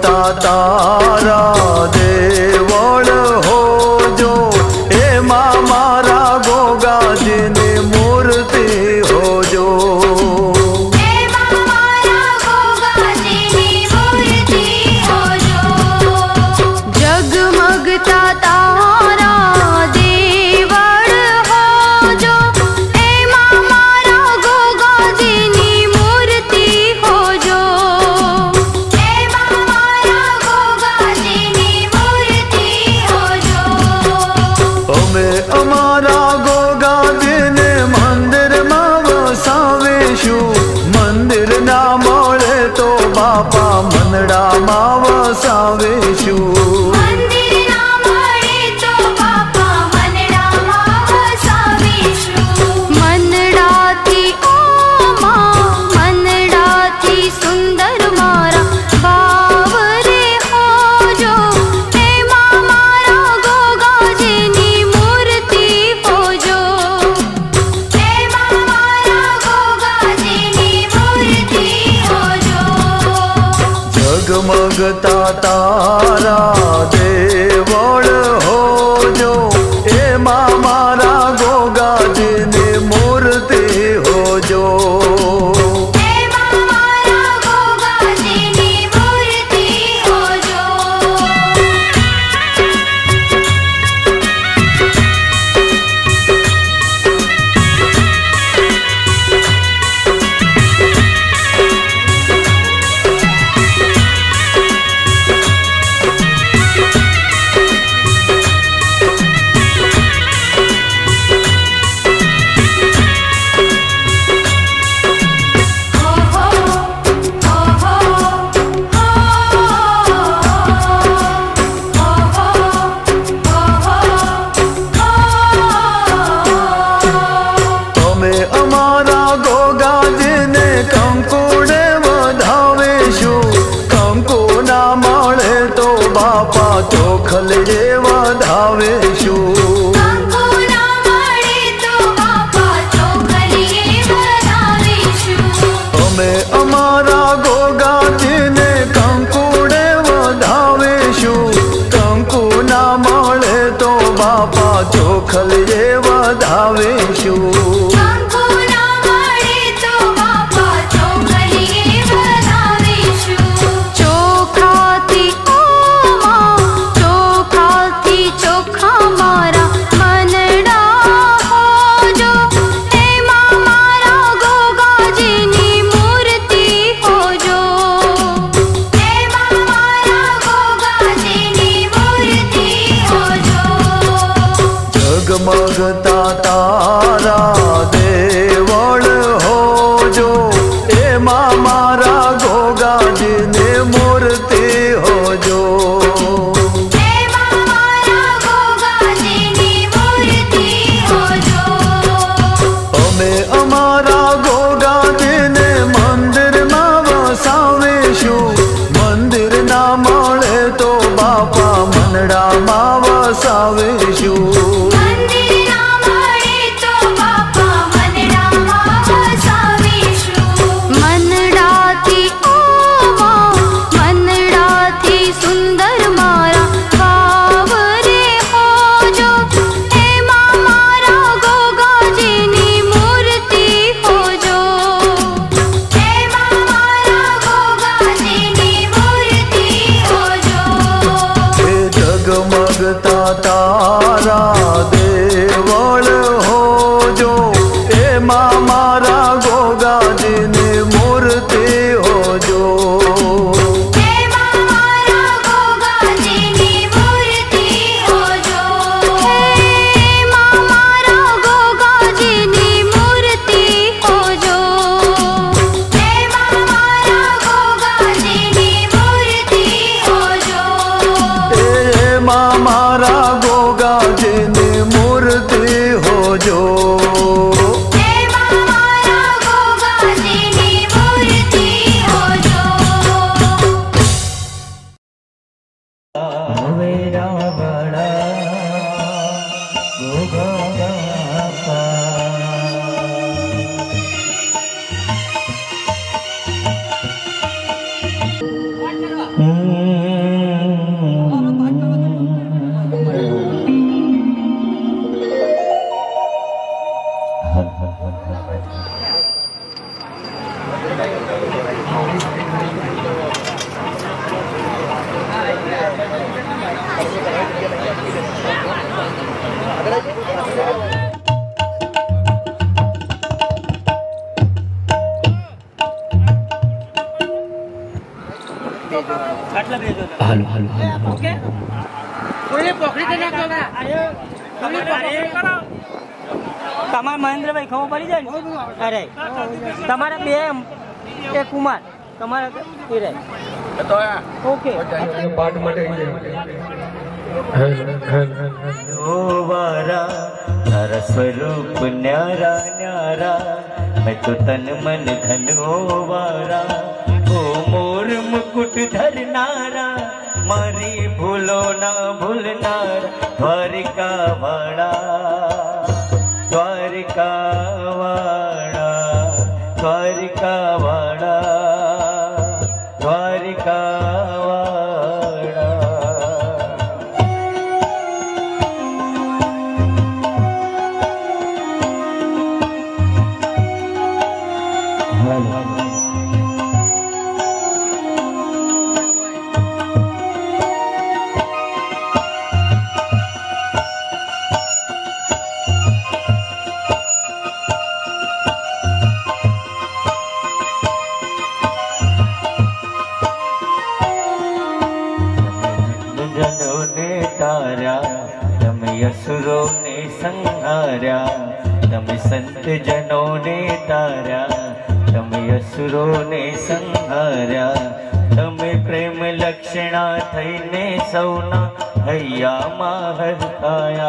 मगता तारा देवल हो जो एमां मारा गोगाजीनी मूर्ति हो जो जगमगता तारा देवल हो जो एमां मारा गोगाजीनी मूर्ति हो जो અમે અમારા ગોગાજીને મંદિરમાં વસાવીશું મંદિર ના મળે તો બાપા મનડામાં વસાવીશું મનડાથી ઓ માં મનડાથી સુંદર મારા બાવ રે હો જો એમાં મારા ગોગાજીની મૂર્તિ હો જો એમાં મારા ગોગાજીની મૂર્તિ હો જો જગમગતા તારા દેવળ હો જો એમાં મારા ગોગાજીની મૂર્તિ હો જો બાપા ચોખલીએ વધાવીશું અમે અમારા ગોગાજીને કંકુડે વધાવીશું કંકુ ના મળે તો બાપા ચોખલીએ વધાવીશું જગમગતા તારા દેવળ હો જો એમાં મારા ગોગાજીની મૂર્તિ હો જો અમે અમારા ગોગાજીને મંદિરમાં વસાવીશું મંદિર ના મળે તો બાપા મનડામાં વસાવીશું જગમગતા તારા દેવળ હો જો એમાં મારા ગોગાજીની મૂર્તિ હો જો મારા ગોગાજીની મૂર્તિ હો જો Mm-hmm. હાલો હાલો ઓકે કોઈ પકડી દે ના તમારે મહેન્દ્રભાઈ ખબર પડી જાય ને અરે તમારે બે એક કુમાર તમારે એ રહે ઓકે પાઠ માટે ओ वारा तारा स्वरूप न्यारा न्यारा मैं तो तन मन धन ओ वारा ओ मोर मुकुट धरनारा मारी भूलो ना भूलनार द्वारिका वाड़ा द्वारिका वाड़ा द्वारिका वाड़ा द्वारिका असुरों ने संहार्या तमे संत जनों ने तार्या तमे असुरों ने संहार्या तमे प्रेम लक्षणा थईने सौना हैया माहर खाया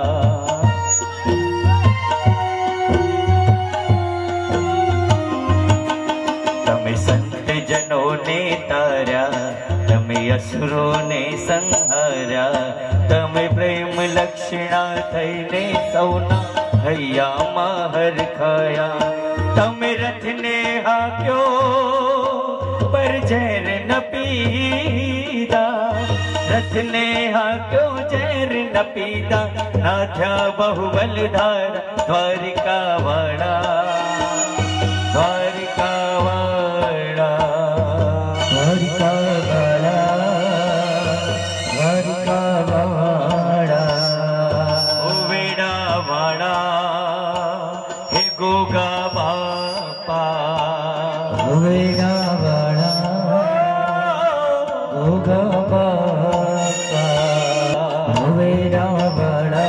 तमे संत जनों ने तार्या तमे असुरों ने संहार्या तमे प्रेम लक्षणा थईने सौना हैया माहर खाया तमे रथ ने हाक्यो पर जहर न पीदा रथ ने हाक्यो जहर न पीदा ना थया बहुबल धारा द्वारिका वाड़ा द्वारिका वाड़ा द्वारिका वाड़ा द्वारिका वाड़ा ओ वेड़ा वाड़ा हे गोगा बापा ओ वेड़ा वाड़ा गोगा बापा ओ वेड़ा वाड़ा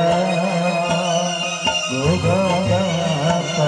गोगा बापा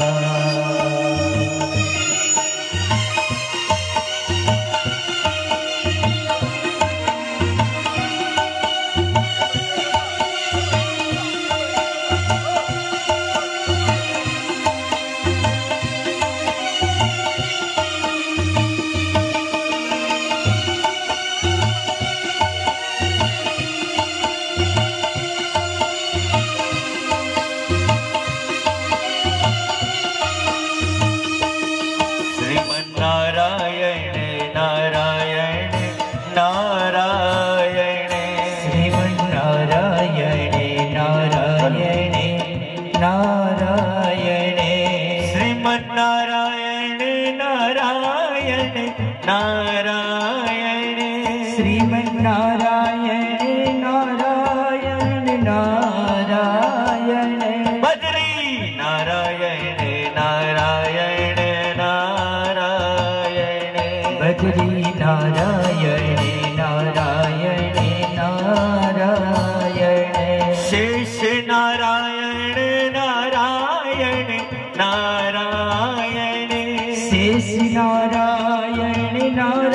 नारायण नारायण नारायण श्रीमन्नारायण नारायण नारायण श्रीमन्नारायण नारायण नारायण श्रीमन्नारायण नारायण नारायण बद्री नारायण नारायण बद्री नारायण नारायण नारायण शेष नारायण नारायण नारायण शेष नारायण नारायण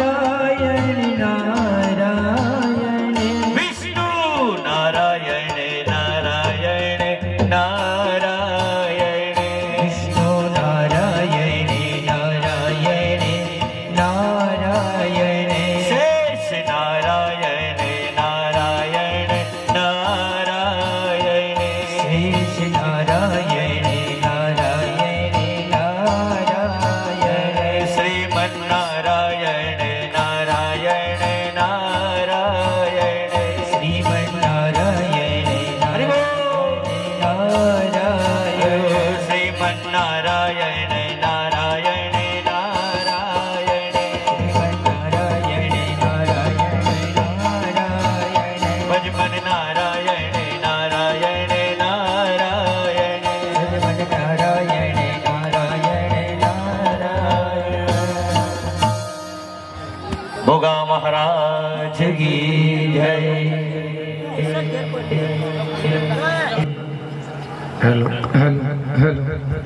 जय। Hello hello hello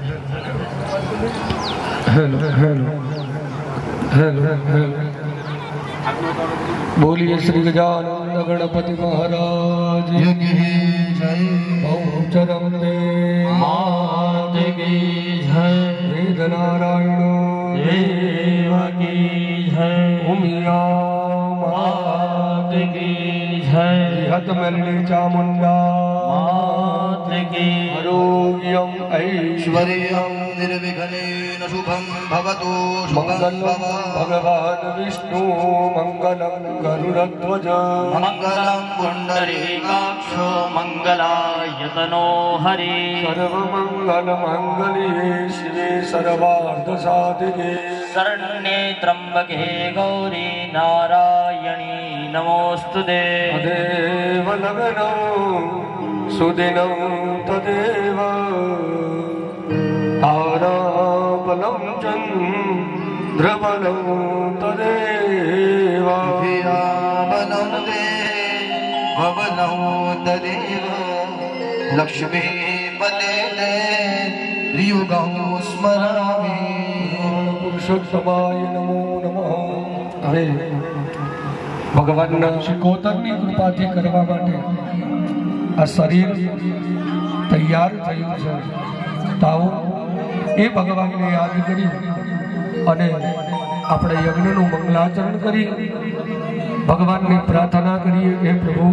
hello hello hello hello. बोलिए श्री गजानन गणपति महाराज की जय। बहुचरम देव की जय। वेद नारायण देव की जय। उमिया मात की जय। हत मेलने चामुंडा मात की। आरोग्यम ऐश्वर्यम निर्विघ्नेन शुभं भवतु। मंगलम भगवान विष्णु मंगलम गरुड़ध्वज मंगलम पुंडरीकाक्षो मंगलायतनो हरि। सर्वमंगल मंगल्ये शिवे सर्वार्थ साधिके शरण्ये त्र्यंबके गौरी नारायणी नमोस्तुते। तदेव लग्नं सुदिनं तदेव ताराबलं चन्द्रबलं तदेव धियाबलं देवबलं तदेव लक्ष्मी बले युगं स्मरामि। પુરુષોત્તમાય નમો નમઃ। હવે ભગવાનના શિકોતરની કૃપાથી કરવા માટે આ શરીર તૈયાર થયું છે। તાઓ એ ભગવાનને યાદ કરી અને આપણે યજ્ઞનું મંગલાચરણ કરી ભગવાનની પ્રાર્થના કરીએ કે પ્રભુ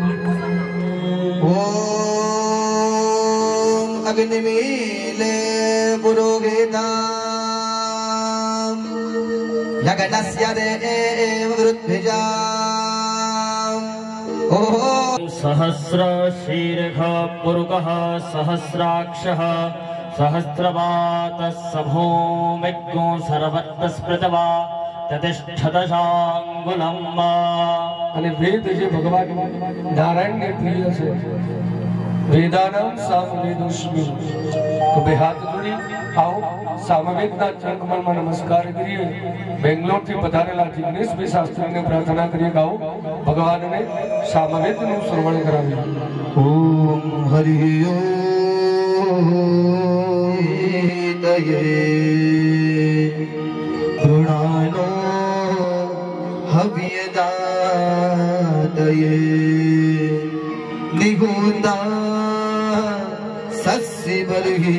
ઓમ અગ્નિમીલે પુરોહિતા यज्ञस्य देव वृद्धिजा। सहस्र शीर्घ पुरुकः सहस्राक्षः सहस्रपातः सभूमिज्ञो सर्वत्र स्मृतवा ततिष्ठदशाङ्गुलम्। અને વેદ જે ભગવાન નારાયણને પ્રિય છે વેદાનામ સામવેદોસ્મિ। તો બે હાથ જોડી આવો સામવેદના ચરણકમળમાં નમસ્કાર કરીએ। બેંગ્લોરથી પધારેલા જિગ્નેશભાઈ શાસ્ત્રીને પ્રાર્થના કરીએ કે આવો ભગવાનને સામવેદનું શ્રવણ કરાવીએ। ओम हरि ओम तये गुणानो हव्यदातये निगुंदा सस्य बर्हि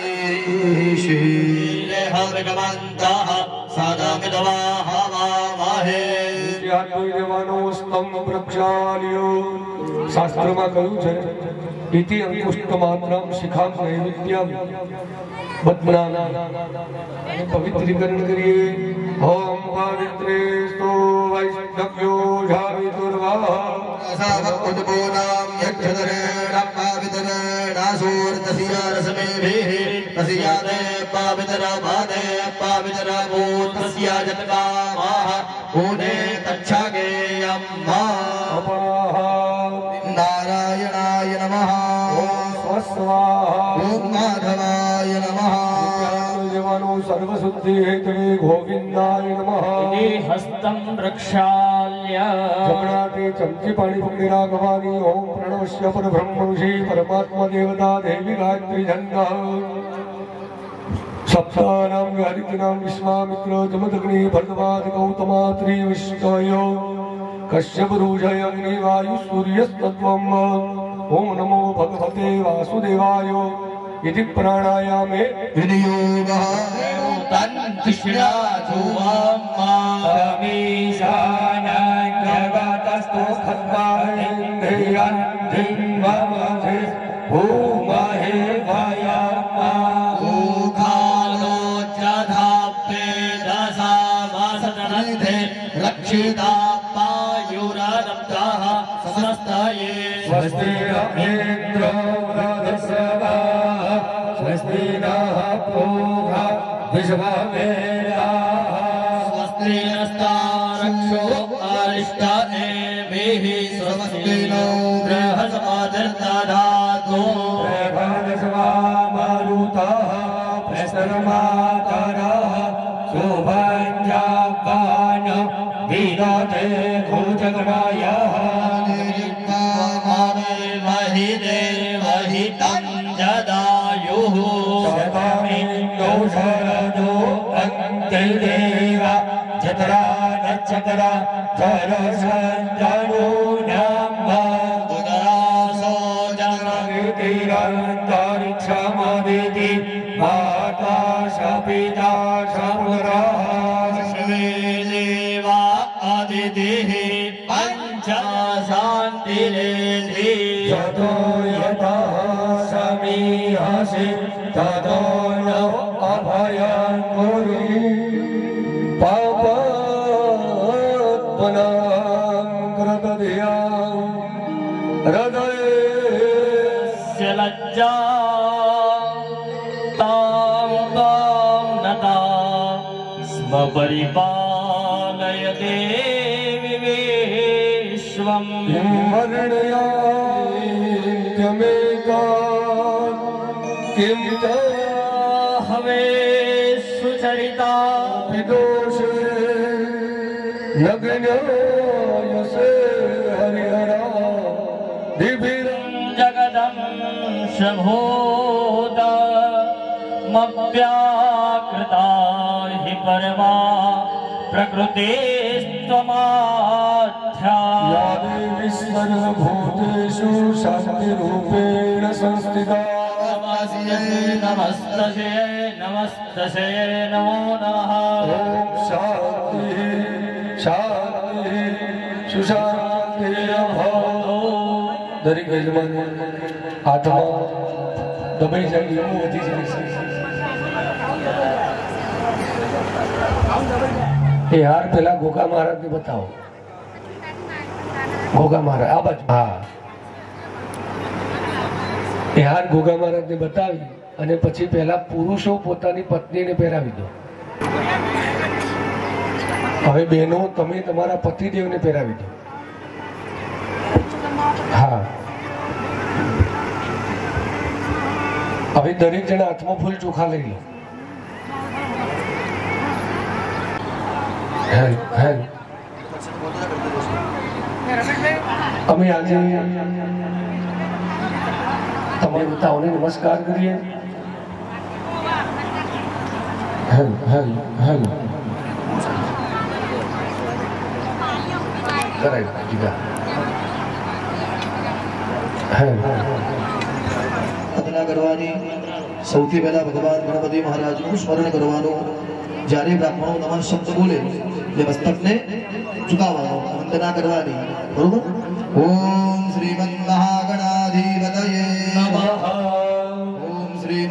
भगवन्तः सदा हवामहे। દેવાનો સ્તંભ પ્રક્ષાલ્યો શાસ્ત્રમાં કહ્યું છે ઇતિ અંકુષ્ટ માત્રમ શિખામ નૈવેદ્યમ બદનાના પવિત્રીકરણ કરીએ। ઓમ પવિત્રેસ્તો વૈષ્ણવ્યો જાવિતુર્વાહ उद्बोधां यक्षधरेण पावितरेणासुर्तस्य रसमेभिः तस्यादे पावितराभादे पावितराभूतस्य जतकामाः ऊने तच्छागेयम्मा। नारायणाय नमः। ॐ माधवाय नमः। सर्वशुद्धि हेतवे गोविंदाय नमः। हस्तं प्रक्षाल्य जगन्नाथे चमची पाणी पकड़ी राघवानी। ओम प्रणवस्य परब्रह्म ऋषि परमात्मा देवता देवी गायत्री झंडा सप्तानाम हरितनाम विश्वामित्र जमदग्नि भरद्वाज गौतमात्रि विष्णयो कश्यप ऋषय अग्नि वायु सूर्यस्तत्वम्। ओम नमो भगवते वासुदेवाय। यदि प्राणायामे विनियोगः तन्तिष्णाचुवामीशानङ्गतस्तो खत्वाहेन्द्रियन्धिन्वमधे भूमहे वयम्मा। ऊखालोच्यधाप्ते दशामासतनन्ते रक्षिता पायुरारब्धाः समस्तये। स्वस्ति इन्द्रो वृधस्रवाः स्वस्ति नः पूर्वा विश्ववेदाः स्वस्ति नस्तारक्षो अरिष्टानेमिः स्वस्ति नो बृहस्पतिर्दधातु। प्रभवस्वामरुतः प्रसरमातरः शुभञ्जापान विदते भुजगणायः। जरा जर संजनो नम्मा उदरासो जन तीरंतरिक्षमदिति माता सपिता समुद्रः श्री देवा आदितिः पंच शान्तिरेधि यतो यतः समीहसि ततो न अभयं कुरु पापत्मनां कृतधियां हृदयस्य लज्जा तां तां नता स्म परिपालय देवि विश्वम् वर्णयाम्यमेका किं च हवे सुचरिता विदोषे नग्नयसे हरिहरा दिभिरं जगदंशभूता मव्याकृता हि परमा प्रकृतिस्त्वमाध्या या देवी सर्वभूतेषु शान्तिरूपेण संस्थिता नमस्तसे नमस्तसे नमो नमः ॐ शान्तिः शान्तिः सुशान्तिर्भवतु દરેક યજમાન હાથમાં દબાઈ જાય એવું વધી જાય એ હાર પેલા ગોગા મહારાજને બતાવો ગોગા મહારાજ આ બાજુ હા એ હાર ગોગા મહારાજને બતાવી અને પછી પહેલા પુરુષો પોતાની પત્નીને પહેરાવી દો હવે બહેનો તમે તમારા પતિદેવને પહેરાવી દો હા હવે દરેક જણા હાથમાં ફૂલ ચોખા લઈ લો અમે આજે તમારી બતાઓને નમસ્કાર કરીએ કરાય દીધા प्रार्थना करवानी सौथी पहला भगवान गणपति महाराज को स्मरण करवानो जारे ब्राह्मणों नमः शब्द बोले ले मस्तक ने झुकावानो वंदना करवानी बरोबर ओम श्रीमन्महागणाधिपतये नमः ओम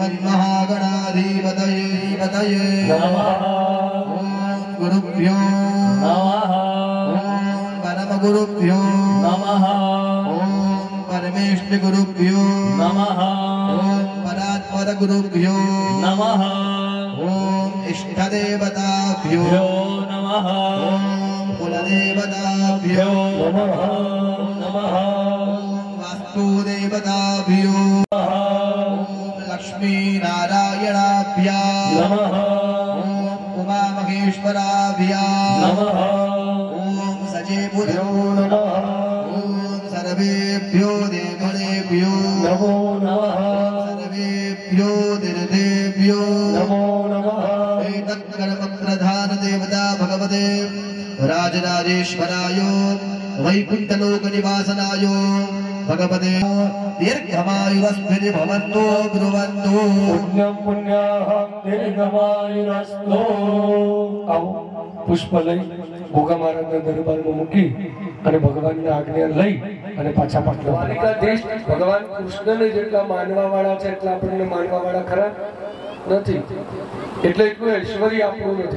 श्रीमन्महागणाधिपतये नमः ओम गुरुभ्यो नमः ओम परमगुरुभ्यो नमः परमेष्टि गुरुभ्यो नमः ओम परात्पर गुरुभ्यो नमः ओम इष्टदेवताभ्यो नमः ओम कुलदेवताभ्यो नमः नमः ओम वास्तुदेवताभ्यो नमः ओम लक्ष्मी नारायणाभ्यां नमः ओम उमा महेश्वराभ्यां नमः ओम सजेभ्यो नमः सर्वेभ्यो देवदेभ्यो नमो नमः सर्वेभ्यो दिनदेभ्यो नमो नमः एतत्कर्मप्रधान देवता भगवते राजराजेश्वराय वैकुण्ठलोकनिवासनाय भगवते दीर्घमायुरस्मिर्भवन्तो ब्रुवन्तो पुण्यं पुण्याहं दीर्घमायुरस्तु आओ पुष्प लई गोगा महाराजના દરબારમાં મૂકી અને ભગવાનની આજ્ઞા લઈ અને પાછા પાટલા દેશ ભગવાન કૃષ્ણને જેટલા માનવાવાળા છે એટલા આપણને માનવાવાળા ખરા નથી એટલે એટલું ઐશ્વર્ય આપણું નથી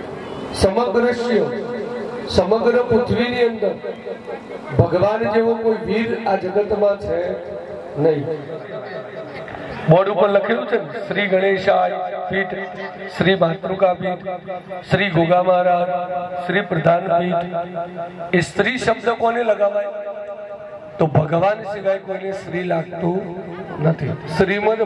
સમગ્ર પૃથ્વીની અંદર ભગવાન જેવો કોઈ વીર આ જગતમાં છે નહીં બોર્ડ ઉપર લખેલું છે શ્રી ગણેશાય પીઠ શ્રી માતૃકા પીઠ શ્રી ગોગા મહારાજ શ્રી પ્રધાન પીઠ એ સ્ત્રી શબ્દ કોને લગાવાય તો ભગવાન સિવાય કોઈને શ્રી લાગતું નથી શ્રીમદ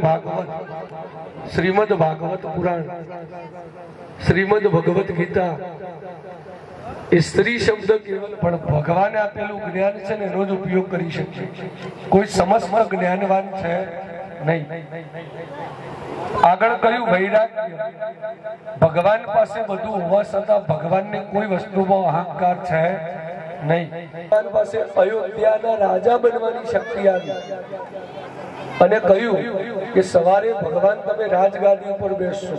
ભાગવત પુરાણ શ્રીમદ ભગવત ગીતા એ સ્ત્રી શબ્દ કેવલ પણ ભગવાને આપેલું જ્ઞાન છે ને એનો જ ઉપયોગ કરી શકશે કોઈ સમસ્ત જ્ઞાનવાન છે नहीं આગળ કહ્યું વૈરાગ્ય. ભગવાન પાસે બધું હોવા છતાં ભગવાનને કોઈ વસ્તુમાં અહંકાર છે નહીં. ભગવાન પાસે અયોધ્યાના રાજા બનવાની શક્તિ આવી અને કહ્યું કે સવારે ભગવાન તમે રાજગાદી ઉપર બેસશો.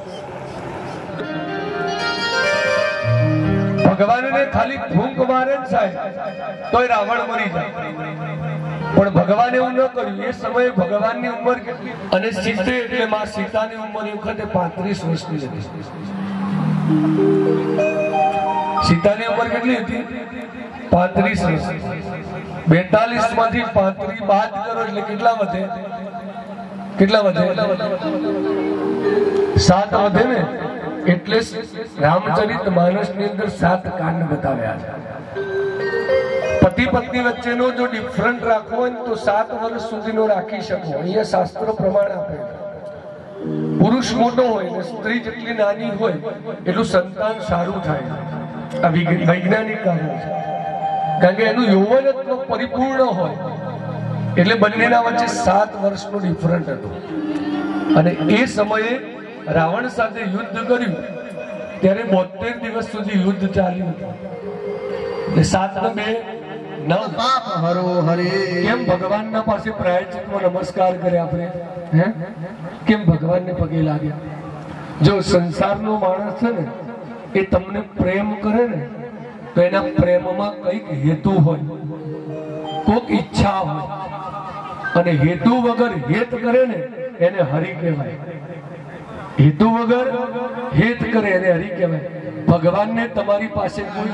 ભગવાનને ખાલી ફૂંક મારે ને સાહેબ તોય રાવણ મરી જાય, પણ ભગવાન એવું ન કર્યું. એ સમયે ભગવાનની ઉંમર કેટલી અને સીતે એટલે માં સીતાની ઉંમર એ વખતે 35 વર્ષની હતી. સીતાની ઉંમર કેટલી હતી? 35 વર્ષ. 42 માંથી 35 બાદ કરો એટલે કેટલા વધે? કેટલા વધે? 7 વધે ને. એટલે રામચરિત માનસની અંદર 7 કાંડ બતાવ્યા છે. પતિ પત્ની વચ્ચેનો જો ડિફરન્ટ રાખવો હોય તો 7 વર્ષ સુધીનો રાખી શકો. અહીંયા શાસ્ત્ર પ્રમાણ આપે. પુરુષ મોટો હોય ને સ્ત્રી જેટલી નાની હોય એટલું સંતાન સારું થાય. આ વૈજ્ઞાનિક કારણ છે. કારણ કે એનું યૌવનત્વ પરિપૂર્ણ હોય એટલે બંનેના વચ્ચે 7 વર્ષનો ડિફરન્ટ હતો. અને એ સમયે રાવણ સાથે યુદ્ધ કર્યું ત્યારે 72 દિવસ સુધી યુદ્ધ ચાલ્યું. 7 ને 2 9 પાપ હરો હરે. કેમ ભગવાનના પાસે પ્રાયશ્ચિતમાં નમસ્કાર કર્યા આપણે? હે કેમ ભગવાનને પગે લાગ્યા? જો સંસારનો માણસ છે ને એ તમને પ્રેમ કરે ને તો એના પ્રેમમાં કઈક હેતુ હોય, કોઈક ઈચ્છા હોય. અને હેતુ વગર હેત કરે ને એને હરિ કહેવાય. હેતુ વગર હેત કરે એને હરિ કહેવાય. ભગવાનને તમારી પાસે કોઈ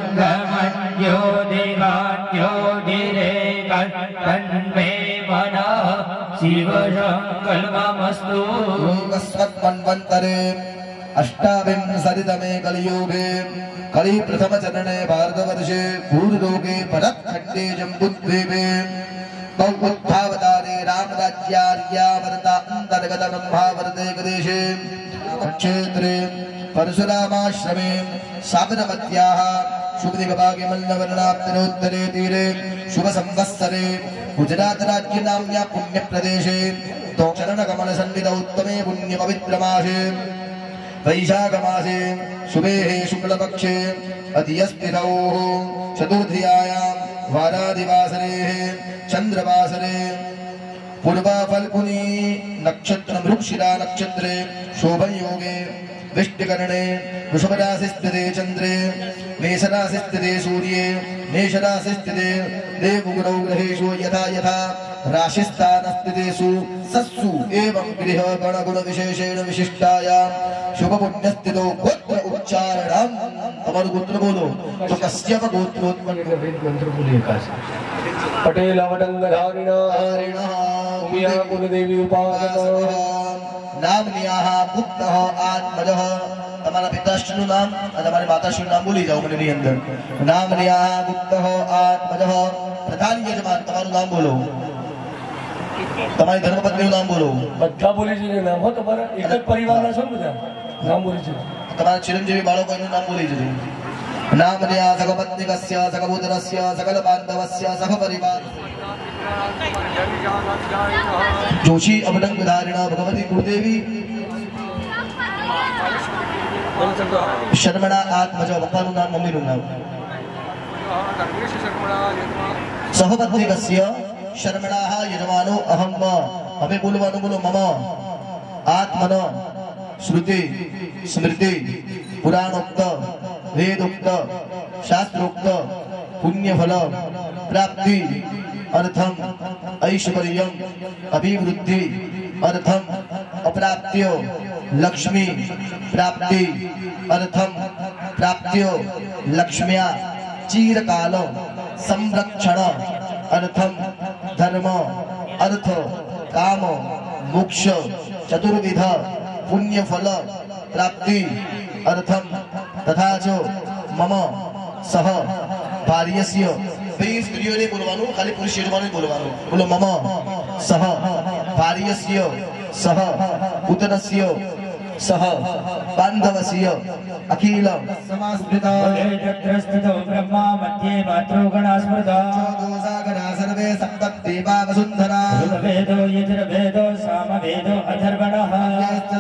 अष्टाविंशतितमे कलियुगे कलि प्रथम चरणे भारतवर्षे भूर्लोके भरतखण्डे जम्बुद्वीपे बौद्धावतारे रामराज्यार्यावर्ता अन्तर्गत ब्रह्मावर्ते प्रदेशे क्षेत्रे परशुरामाश्रमे साबरमत्याः शुभदिगभागे मल्लवर्णाब्दोत्तरे तीरे शुभ संवत्सरे गुजरात राज्य नाम्या पुण्य प्रदेशे तो चरण कमल सन्निध उत्तमे पुण्य पवित्र मासे वैशाख मासे शुभे शुक्ल पक्षे अधियस्तिथौ चतुर्थ्यायां वारादिवासरे चंद्रवासरे पूर्वा फल्गुनी नक्षत्र मृगशिरा नक्षत्रे शोभयोगे विष्णुकर्णे वृषभराशि स्थिते चंद्रे मेषराशि स्थिते सूर्ये मेषराशि स्थिते देवगुणौ ग्रहेषु यथा यथा राशिस्थान स्थितेषु सत्सु एवं गृह गण गुण विशेषेण विशिष्टायां शुभ पुण्य स्थितो गोत्र उच्चारणं. તમારું ગોત્ર બોલો તો કશ્યપ ગોત્રોત્પન્ન વેદ મંત્ર બોલી એકાશ. પટેલ અવડંગધારિણા હરિણા ઉમિયા કુલદેવી ઉપાસક નામન્યાહ પુત્રઃ આત્મજઃ. તમારા પિતાશ્રીનું નામ અને તમારી માતાશ્રીનું નામ બોલી જાઓ મંડળની અંદર. નામન્યાહ પુત્રઃ આત્મજઃ. પ્રધાન યજમાન તમારું નામ બોલો. તમારી ધર્મપત્નીનું નામ બોલો. બધા બોલી જઈએ નામ હો. તમારા એક જ પરિવારના છો બધા નામ બોલી છે. તમારા ચિરંજીવી બાળકોનું નામ બોલી જજો. નામન્યા સગપત્નિકસ્ય સગપુત્રસ્ય સકલ બાંધવસ્ય સહપરિવાર. જોશી અવડંગધારિણા ભગવતી કુળદેવી શર્મણા આત્મજ. પપ્પાનું નામ મમ્મીનું નામ. સહપત્નિકસ્ય શર્મણા યજમાનો અહમ. હવે બોલવાનું બોલો. મમ આત્મન श्रुति स्मृति पुराणोक्त वेदोक्त शास्त्रोक्त पुण्य फल प्राप्ति अर्थम ऐश्वर्यम अभिवृद्धि अर्थम अप्राप्त्यो लक्ष्मी प्राप्ति अर्थम प्राप्त्यो लक्ष्म्या चिरकाल संरक्षण अर्थम धर्म अर्थ काम मोक्ष चतुर्विध पुण्य फल प्राप्ति अर्थम तथा जो मम सह भार्यस्य. બે સ્ત્રીઓને બોલવાનું, ખાલી પુરુષ યજમાનને બોલવાનું. બોલો મમ સહ ભાર્યસ્ય સહ પુત્રસ્ય સહ બાંધવસ્ય અખિલ સમાસ્મૃતા ચક્રસ્થિતો બ્રહ્મા મધ્યે માતૃગણા સ્મૃતા દોષાગરા સર્વે સપ્ત દેવા વસુંધરા વેદો યજુર્વેદો સામવેદો અથર્વણઃ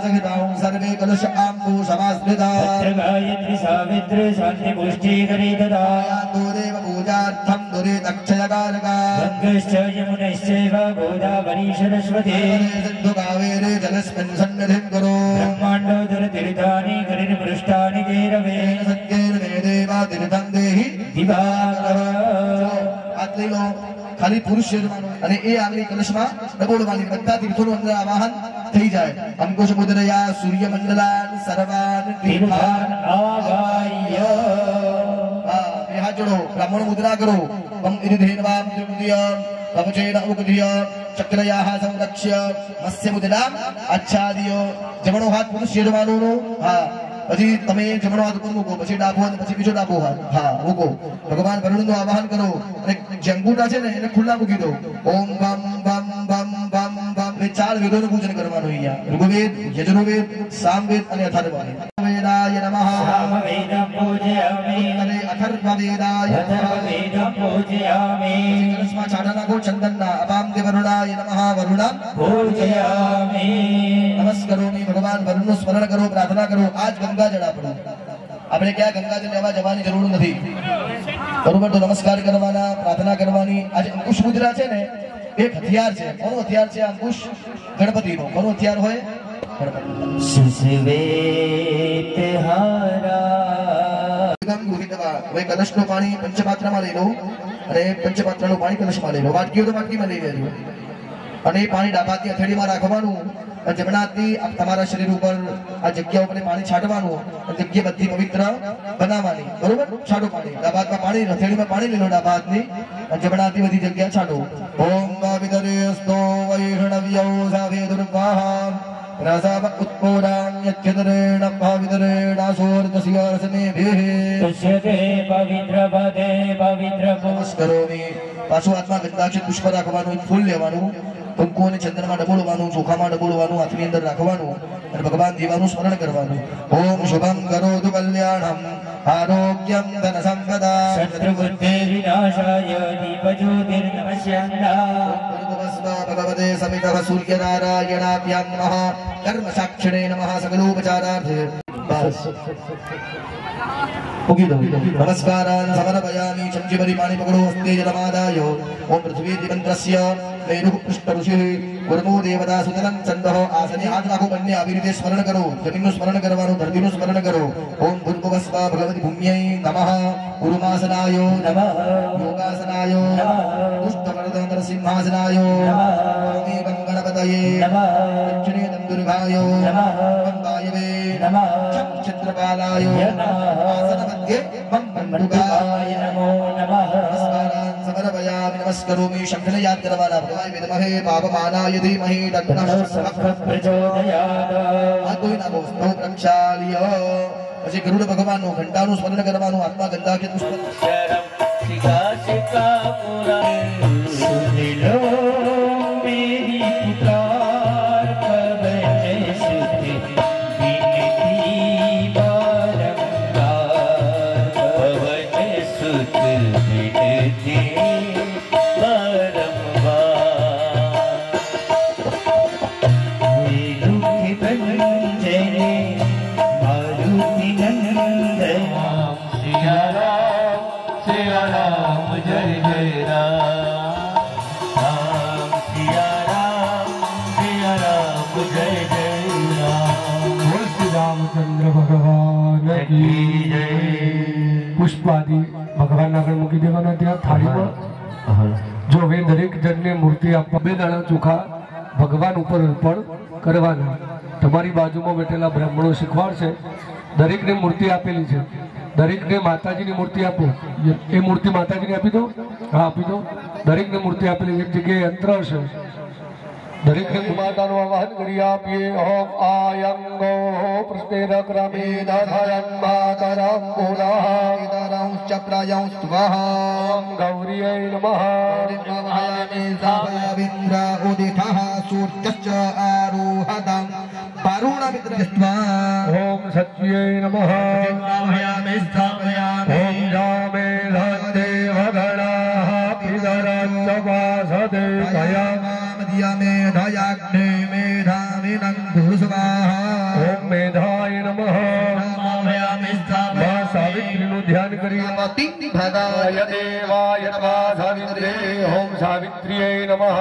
कलश आम्बू समास्मृता गायत्री सावित्री शांति पुष्टि करी तदा देव पूजार्थं दुरे दक्षयकारका गंगश्च यमुनश्चैव गोदावरी सरस्वती सिन्धु कावेरे जलस्मिन् सन्निधिं कुरु ब्रह्माण्डोदर तीर्थानि गिरिपृष्ठानि तेरवे सत्येन मे देवा तीर्थं देहि दिवाकर આટલી લો ખાલી પુરુષ શરીરમાંનો અને એ આગલી કલશમાં ડબોળવાની બધા તીર્થોનું અંદર આવાહન થઈ જાય અંકુશ મુદ્રયા સૂર્યમંડલાન સર્વાન તીર્થાન आगाय બે હાથ જોડો બ્રાહ્મણ મુદ્રા કરો પમ ઇરિધેનવામ ત્રિમુદિય કવચેન ઉગધિય ચક્રયાહ સંરક્ષ્ય મત્સ્ય મુદ્રામ આચ્છાદિય જમણો હાથ પુરુષ શરીરમાંનો હા પછી તમે જમણો હાથ ઉપર મૂકો પછી ડાબો હાથ પછી બીજો ડાબો હાથ હા મૂકો ભગવાન વરુણનું આવાહન કરો અને જે અંગૂઠા છે ને એને ખુલ્લા મૂકી દો ઓમ બમ બમ બમ બમ બમ એ ચાર વેદોનું પૂજન કરવાનું અહીંયા ઋગ્વેદ યજુર્વેદ સામવેદ અને અથર્વવેદ વેદાય નમઃ सामवेदं पूजयामि અને અથર્વવેદાય अथर्ववेदं पूजयामि કલશમાં છાંટા નાખો ચંદનના અપામ દે વરુણાય નમઃ વરુણા पूजयामि નમસ્કારોમી ભગવાન વરુણનું સ્મરણ કરો પ્રાર્થના કરો આજ ગંગાજળ આપણું આપણે ક્યાં ગંગાજળ લેવા જવાની જરૂર નથી બરોબર તો નમસ્કાર કરવાના પ્રાર્થના કરવાની આજે અંકુશ મુદ્રા છે ને એક હથિયાર છે કોનું હથિયાર છે અંકુશ ગણપતિનું કોનું હથિયાર હોય ગણપતિ सुस्वेतहारा હવે કલશનું પાણી પંચપાત્રમાં લઈ લો અને પંચપાત્રનું પાણી કલશમાં લઈ લો વાટકી હોય તો વાટકીમાં લઈ લેજો અને એ પાણી ડાબાથી હથેળીમાં રાખવાનું અને જમણા હાથથી તમારા શરીર ઉપર આ જગ્યા ઉપર પાણી છાંટવાનું અને જગ્યા બધી પવિત્ર બનાવવાની બરોબર છાંટો પાણી ડાબા હાથમાં પાણી હથેળીમાં પાણી લઈ લો ડાબા હાથની અને જમણા હાથથી બધી જગ્યા છાંટો ઓમ વિદરેસ્તો વૈષ્ણવ્યો સાવે દુર્વાહ રસવ ઉત્પોરાણ્યચ્છદરેણ ભાવિદરેણાસોર્દસ્ય રસનેભિઃ तुष्यते पवित्र पदे पवित्र કરોમી પાછું હાથમાં ગંધાક્ષર પુષ્પ રાખવાનું ફૂલ લેવાનું કંકુ અને ચંદનમાં ડબોળવાનું ચોખામાં ડબોળવાનું હાથની અંદર રાખવાનું અને ભગવાન દેવાનું સ્મરણ કરવાનું ઓમ શુભમ કરોતુ કલ્યાણમ આરોગ્યમ ધન સંપદા शत्रुबुद्धे विनाशाय दीपज्योतिर्नमस्यन्ना ભગવતે સમિતઃ સૂર્યનારાયણાભ્યામ નમઃ કર્મ સાક્ષિણે નમઃ સકલોપચારાર્થે બસ ઉગી દો નમસ્કારાન સમર્પયામિ ચમચી પાણી પકડો હસ્તે જલમાદાય ઓમ પૃથ્વી મંત્રસ્ય મેરુઃ પૃષ્ઠ ઋષિઃ ગુરમો દેવતા સુતલં ચંદઃ આસને હાથ રાખો બંને આવી રીતે સ્મરણ કરો જમીનનું સ્મરણ કરવાનું ધરતીનું સ્મરણ કરો ઓમ ભૂર્ભુવસ્વ ભગવતી ભૂમ્યૈ નમઃ ગુરુમાસનાય નમઃ યોગાસનાય નમઃ દુષ્ટવર્ધન નરસિંહાસનાય નમઃ ઓમ ગણપતયે નમઃ દક્ષિણે દુર્ગાય નમઃ વાયવે નમઃ છત્રપાલાય નમઃ આસનમધ્યે મંગળાય नमो नमः નમસ્કારાન સમર્પયામિ નમસ્કરોમિ શંખને યાદ કરવાના ભગવાન વિદ્મહે પાપમાનાય ધીમહિ તન્નઃ प्रचोदयात् આ કોઈ ના બોસ્તો પ્રક્ષાલ્ય પછી ગરુડ ભગવાનનું ઘંટાનું સ્મરણ કરવાનું આત્મા ગંધાક્ષર પુષ્પ शरं शिखा शिखा पुराण सुनिलो मेरी पुकार कवच सुत विनती बारंबार कवच सुत विनती રામચંદ્ર ભગવાન કી જય. પુષ્પ આદિ ભગવાન આગળ મૂકી દેવાના ત્યાં થાળીમાં. જો હવે દરેક જણને મૂર્તિ આપવા 2 દાણા ચોખા ભગવાન ઉપર અર્પણ કરવાના. તમારી બાજુમાં બેઠેલા બ્રાહ્મણો શીખવાડશે. દરેકને મૂર્તિ આપેલી છે. દરેકને માતાજીની મૂર્તિ આપો. એ મૂર્તિ માતાજીને આપી દો. હા આપી દો. દરેકને મૂર્તિ આપેલી એક જગ્યાએ યંત્ર હશે. દરેકને માતાનું આવાહન કરી આપીએ. ઓમ આયંગો પ્રસ્તેરક્રમે દધયન માતરં પુનઃ ઇદરંશ્ચ પ્રયં સ્વાહા. ઓમ ગૌરીય નમઃ. નમઃ સાવયવિન્દ્ર ઉદિતઃ સૂર્યશ્ચ આરોહદં પરુણમિત્ર સ્વા. ઓમ સત્યય નમઃ. સ્થાપયામિ સ્થાપયામિ. ઓમ જામે ધન્દેવ ગણાઃ પિતરશ્ચ વાસદે ભયા. મે ધયાગ્ને મેધાવિનં ગુરુસ્વાહા. ઓમ मेधाय नमः मां सावित्रीનું ધ્યાન કરીએ ભગાય દેવાય નમઃ સાવિત્રે ઓમ સાવિત્રીય નમઃ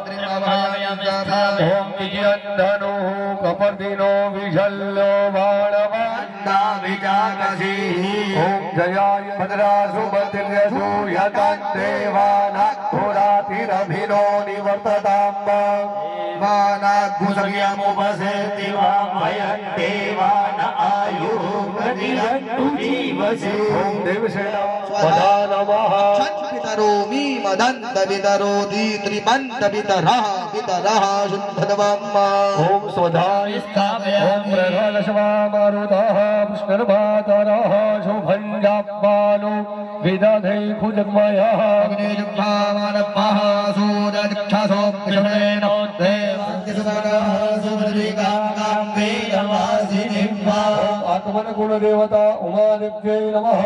ઓમ વિજયંધનો કપર્દિનો વિશલ્યો બાણવંદા વિજાગસી ઓમ જયાય ભદ્રાસુ ભદ્રસુ યતં દેવાના ઘોરાતિરભિનો નિવર્તતામ્બ वानाघुसव्यमुपसेति वामयं देवान आयुः प्रतिरन्तु जीवसे ओम देवसेना वदा नमः पितरोमि मदन्त वितरोति त्रिपन्त वितरः वितरः शुद्धदवम्मा ओम स्वधाय स्थापय ओम प्रहलशवा मारुतः पुष्करभातरः शुभञ्जाप्पालो वेदाधै खुजग्मयः अग्निजुग्भावनपः सूरदक्षसो कृष्णेनो आत्मन गुण देवता उमा देव्यै नमः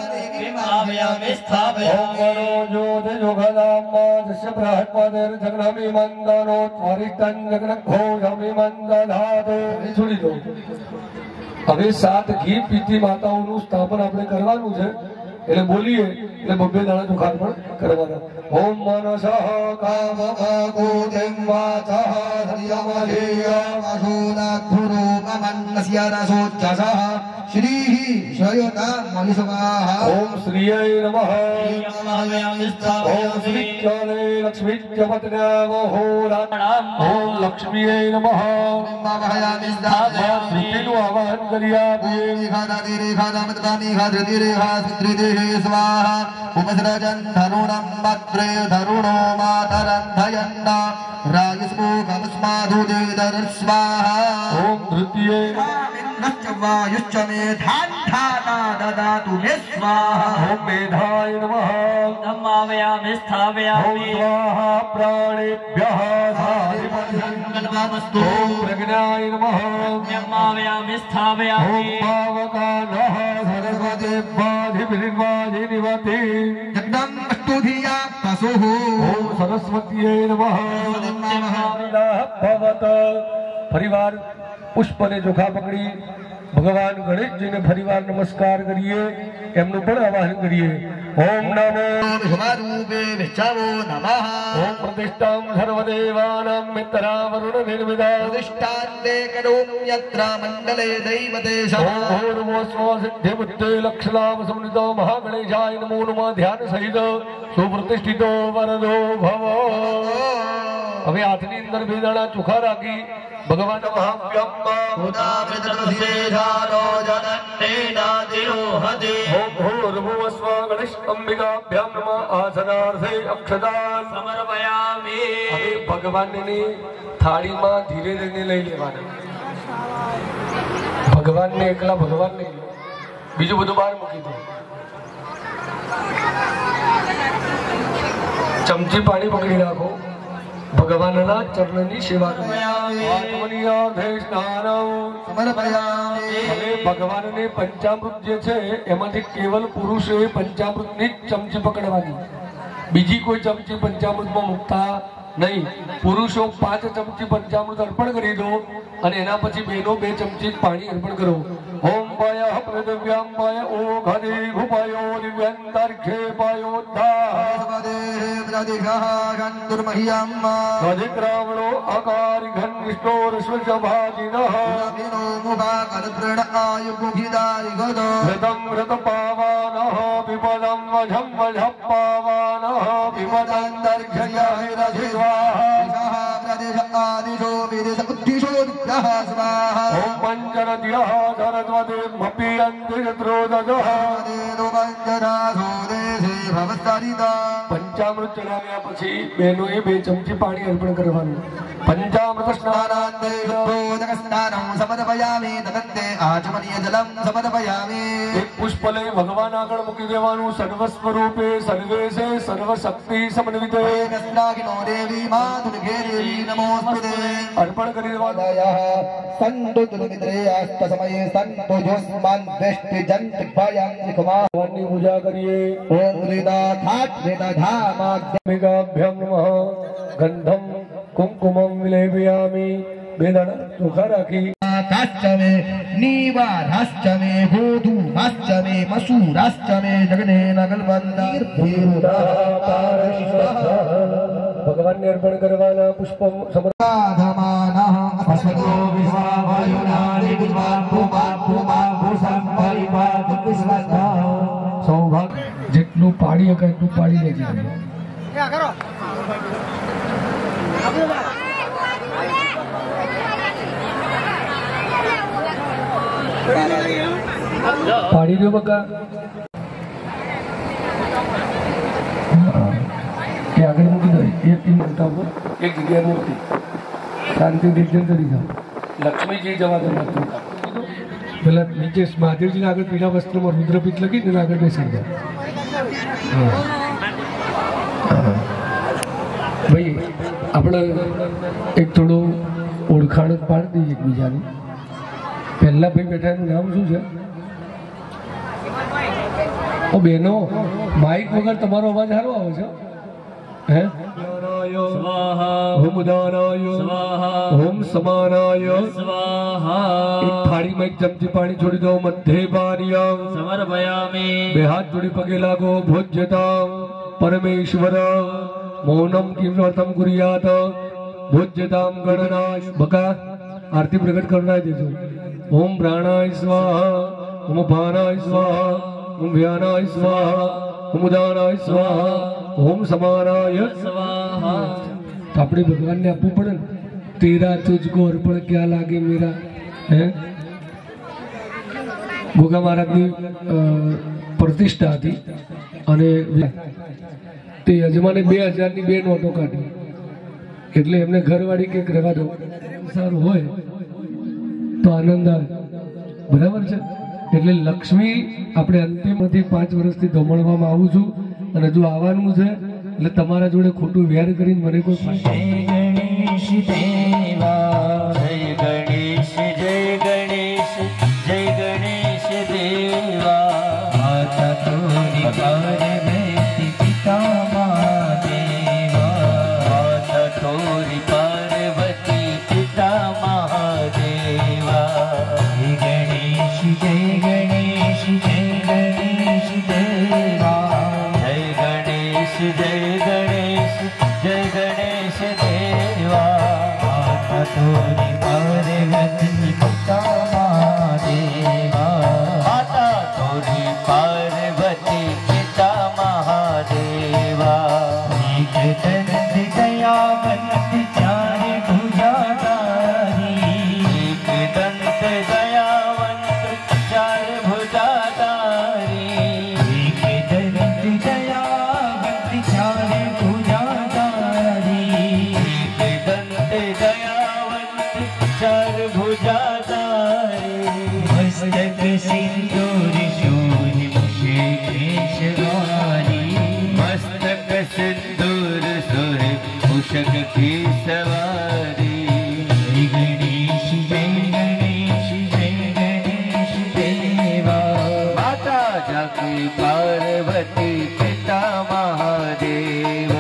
ओम गणो ज्योतिजुगदाम्बा दस्य बृहस्पतिर्जगनमि मंदनो त्वरितं जगनघोषमि मंदधातु છોડી દો હવે 7 ઘી પીતી માતાઓનું સ્થાપન આપણે કરવાનું છે એટલે બોલીએ એટલે બબ્બે દાણા ચોખા પણ કરવાના ઓમ મનસઃ કામભાગોતિં વાચઃ સત્યમધેયમસૂનાઘુરૂપમન્નસ્ય રસોચ્છસઃ શ્રીઃ શયતામલિસ્વાહા ઓમ શ્રીય નમઃ ઓમ શ્રીચરે લક્ષ્મીચપતનામહોરાણામ ઓમ લક્ષ્મીય નમઃ ધૃતિનું આવાહન કરી આપીએ स्वाहा उपसृजन् धरुणं भद्रे धरुणो मातरन्धयन्न राजस्पोकमस्माधुदेदर स्वाहा ओम धृतिये नश्च वायुश्च मेधान्धाता ददातु मे स्वाहा ओम मेधाय नमः नमामयामि स्थापयामि ओम स्वाहा प्राणेभ्यः नमस्तु ओम प्रज्ञाय नमः नमामयामि स्थापयामि ओम पावकानः सरस्वतीर्वाधिनिवति जगदम्बस्तु धिया पशुः ओम सरस्वतीये नमः भवत परिवार पुष्पने ચોખા પકડી ભગવાન ગણેશજીને ફરીવાર નમસ્કાર કરીએ એમનું પણ આવાહન કરીએ ઓમ નમો વિશ્વરૂપે વિશ્વો નમઃ ઓમ પ્રતિષ્ઠાં સર્વદેવાનાં મિત્રા વરુણ નિર્મિતા પ્રતિષ્ઠાન્તે કરોમ્ યત્ર મંડલે દૈવતે ઓમ ભૂર્ભુવઃ સ્વઃ સિદ્ધિબુદ્ધિ લક્ષલાભ સમન્વિતો મહાગણેશાય નમો નમઃ ધ્યાન સહિત સુપ્રતિષ્ઠિતો વરદો ભવ હવે હાથની અંદર બે દાણા ચોખા રાખી ભગવાન ભગવાનની થાળીમાં ધીરે ધીરે લઈ લેવાના ભગવાનને એકલા ભગવાનને બીજું બધું બહાર મૂકી દો ચમચી પાણી પકડી રાખો ભગવાનના ચરણની સેવા ભગવાનને પંચામૃત જે છે એમાંથી કેવલ પુરુષે પંચામૃતની જ ચમચી પકડવાની બીજી કોઈ ચમચી પંચામૃતમાં મૂકતા નહીં પુરુષો 5 ચમચી પંચામૃત અર્પણ કરી દો અને એના પછી બેનો 2 ચમચી પાણી અર્પણ કરો ઓમ ભય પ્રદવ્યામય ઓ ઘરે ભૂપયો દિવ્યંતર્ખે પાયોદ્ધામહિયામો અકારી ઘનિષ્ઠો રશ્વભાજીનઃ વ્રતમ વ્રત પાવાનઃ વિપદમ વજમ વજ પાવાનઃ વિપદંતર્ખય ओम पंचरद्यः सरस्वती पंचामृत चढ़ाव्या પછી બેનોએ 2 ચમચી પાણી અર્પણ કરવાનું पंचामृत स्नानान्ते बोधक स्नानं समर्पयामि तदन्ते आचमनीय जलं समर्पयामि एक पुष्प लई भगवान આગળ મૂકી દેવાનું સર્વ સ્વરૂપે સર્વેશે સર્વ શક્તિ સમન્વિતે કૃષ્ણાગિનો દેવી મા દુર્ગે દેવી નમોસ્તુતે અર્પણ કરી દેવાનું સંતો તુલમિત્રે આસ્ત સમયે સંતો જોસ્માન દ્રષ્ટિ જંત ભયં ભગવાનની પૂજા કરીએ ઓમ વેદા થાત વેદા ધામાભ્યમ નમઃ ગંધમ कुमकुमं विलेपयामि बेदाना चोखा राखी काश्च मे नीवाराश्च मे गोधूमाश्च मे मसूराश्च मे जगन्नेन कल्पन्ता भगवान ने अर्पण करवाना पुष्प समर्पयामः अस्मतो विश्वावायुनानि सौभाग्य જેટલું પાડી શકે એટલું પાડી લેજે પાડી દો બકા કે આગળ મૂકી દો એક ટીમ મોટા ઉપર એક જગ્યાએ મૂકી શાંતિ દીર્ઘન કરી જાઓ લક્ષ્મીજી જવા દો પેલા નીચે મહાદેવજીના આગળ પીળા વસ્ત્રમાં રુદ્રપીઠ લખી ને આગળ બેસી જાઓ ભાઈ આપણે એક થોડું ઓળખાણ પાડી દઈએ એકબીજાની પહેલા ભાઈ બેઠા એનું નામ શું છે ઓ બહેનો માઇક વગર તમારો અવાજ સારો આવે છે હે ઓમ દાનાય ઓમ સમાનાય એક થાળીમાં એક ચમચી પાણી છોડી દો મધ્ય પાનીયમ समर्पयामि બે હાથ જોડી પગે લાગો ભોજ્યતામ પરમેશ્વર મૌનમ કિમર્થમ કુર્યાત ભોજ્યતામ ગણનાય બકા આરતી પ્રગટ કરનાય દેજો ઓમ પ્રાણાય સ્વાહા ઓમ ભાનાય સ્વાહા ઓમ વ્યાનાય સ્વાહા ઓમ ઉદાનાય સ્વાહા ओम समानाय स्वाहा तो अपने भगवान ने आपू पड़े तेरा तुझको अर्पण क्या लागे मेरा है गोगा महाराज की प्रतिष्ठा थी અને તે યજમાને 2000 ની બે નોટો કાઢી એટલે એમને ઘરવાળી કે રહેવા દો સારું હોય તો આનંદ આવે બરાબર છે એટલે લક્ષ્મી આપણે અંતિમથી 5 વર્ષથી ધમણવામાં આવું છું અને જો આવવાનું છે એટલે તમારા જોડે ખોટું વેર કરીને મને કોઈ गणेश देवा जय गणेश जय गणेश जय गणेश देवा माता तोरी पार्वती पिता महादेवा माता तोरी पार्वती पिता महादेवा जय गणेश जय गणेश जय गणेश देवा जय गणेश जय गणेश जय गणेश देवा माता तोरी पार्वती पिता महादेवा माता तोरी पार्वती पिता महादेवा एक दंत दयावंत चार भुजाधारी एक दंत दयावंत चार भुजाधारी एक दंत दयावंत चार भुजाधारी एक दंत दयावंत चार भुजाधारी मस्तक सिंदूर शोभि मुखे केशवारी मस्तक सिंदूर शोभि मुषक की सवारी जय गणेश जय गणेश जय गणेश देवा माता जाकी पार्वती पिता महादेवा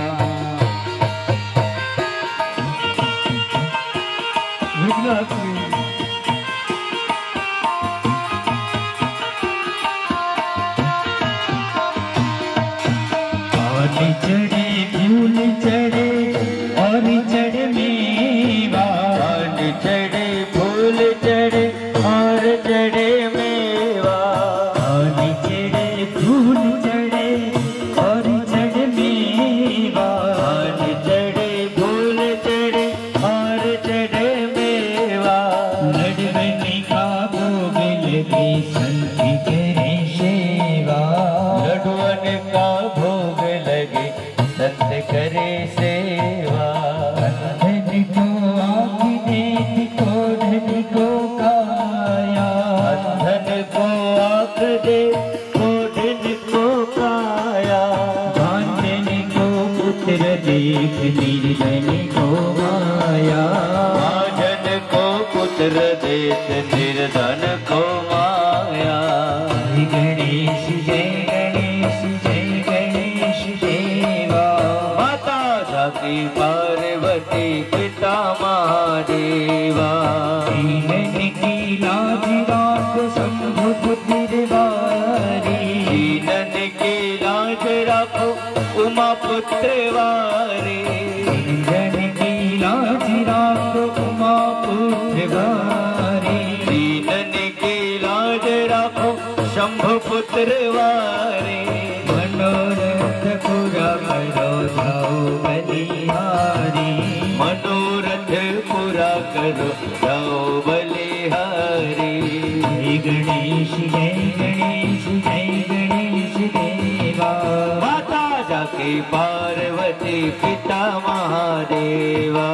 पानी चढ़े फूल चढ़े और चढ़े मेवा पानी चढ़े फूल चढ़े और चढ़े मेवा पानी चढ़े फूल चढ़े और चढ़े मेवा पानी चढ़े फूल चढ़े और चढ़े मेवा लडवनी का भोग लगे संत करे सेवा लडवन का भोग लगे संत करे सेवा धन को आँख देख को धन को काया धन को आँख दे को धन को काया भांजन को पुत्र देख निर्धन को माया भांजन को पुत्र देख निर्धन को माया जय गणेश जय गणेश जय गणेश देवा माता जाकी पार्वती पिता महादेवा दीनन की पुत्र वारे जन की लाज राखो उमा पुत्र वारे दीनन की लाज राखो शंभु पुत्र वारे मनोरथ पूरा करो जाओ बलिहारी मनोरथ पूरा करो जाओ बलिहारी जय गणेश देवा माता जाके पार्वती पिता महादेवा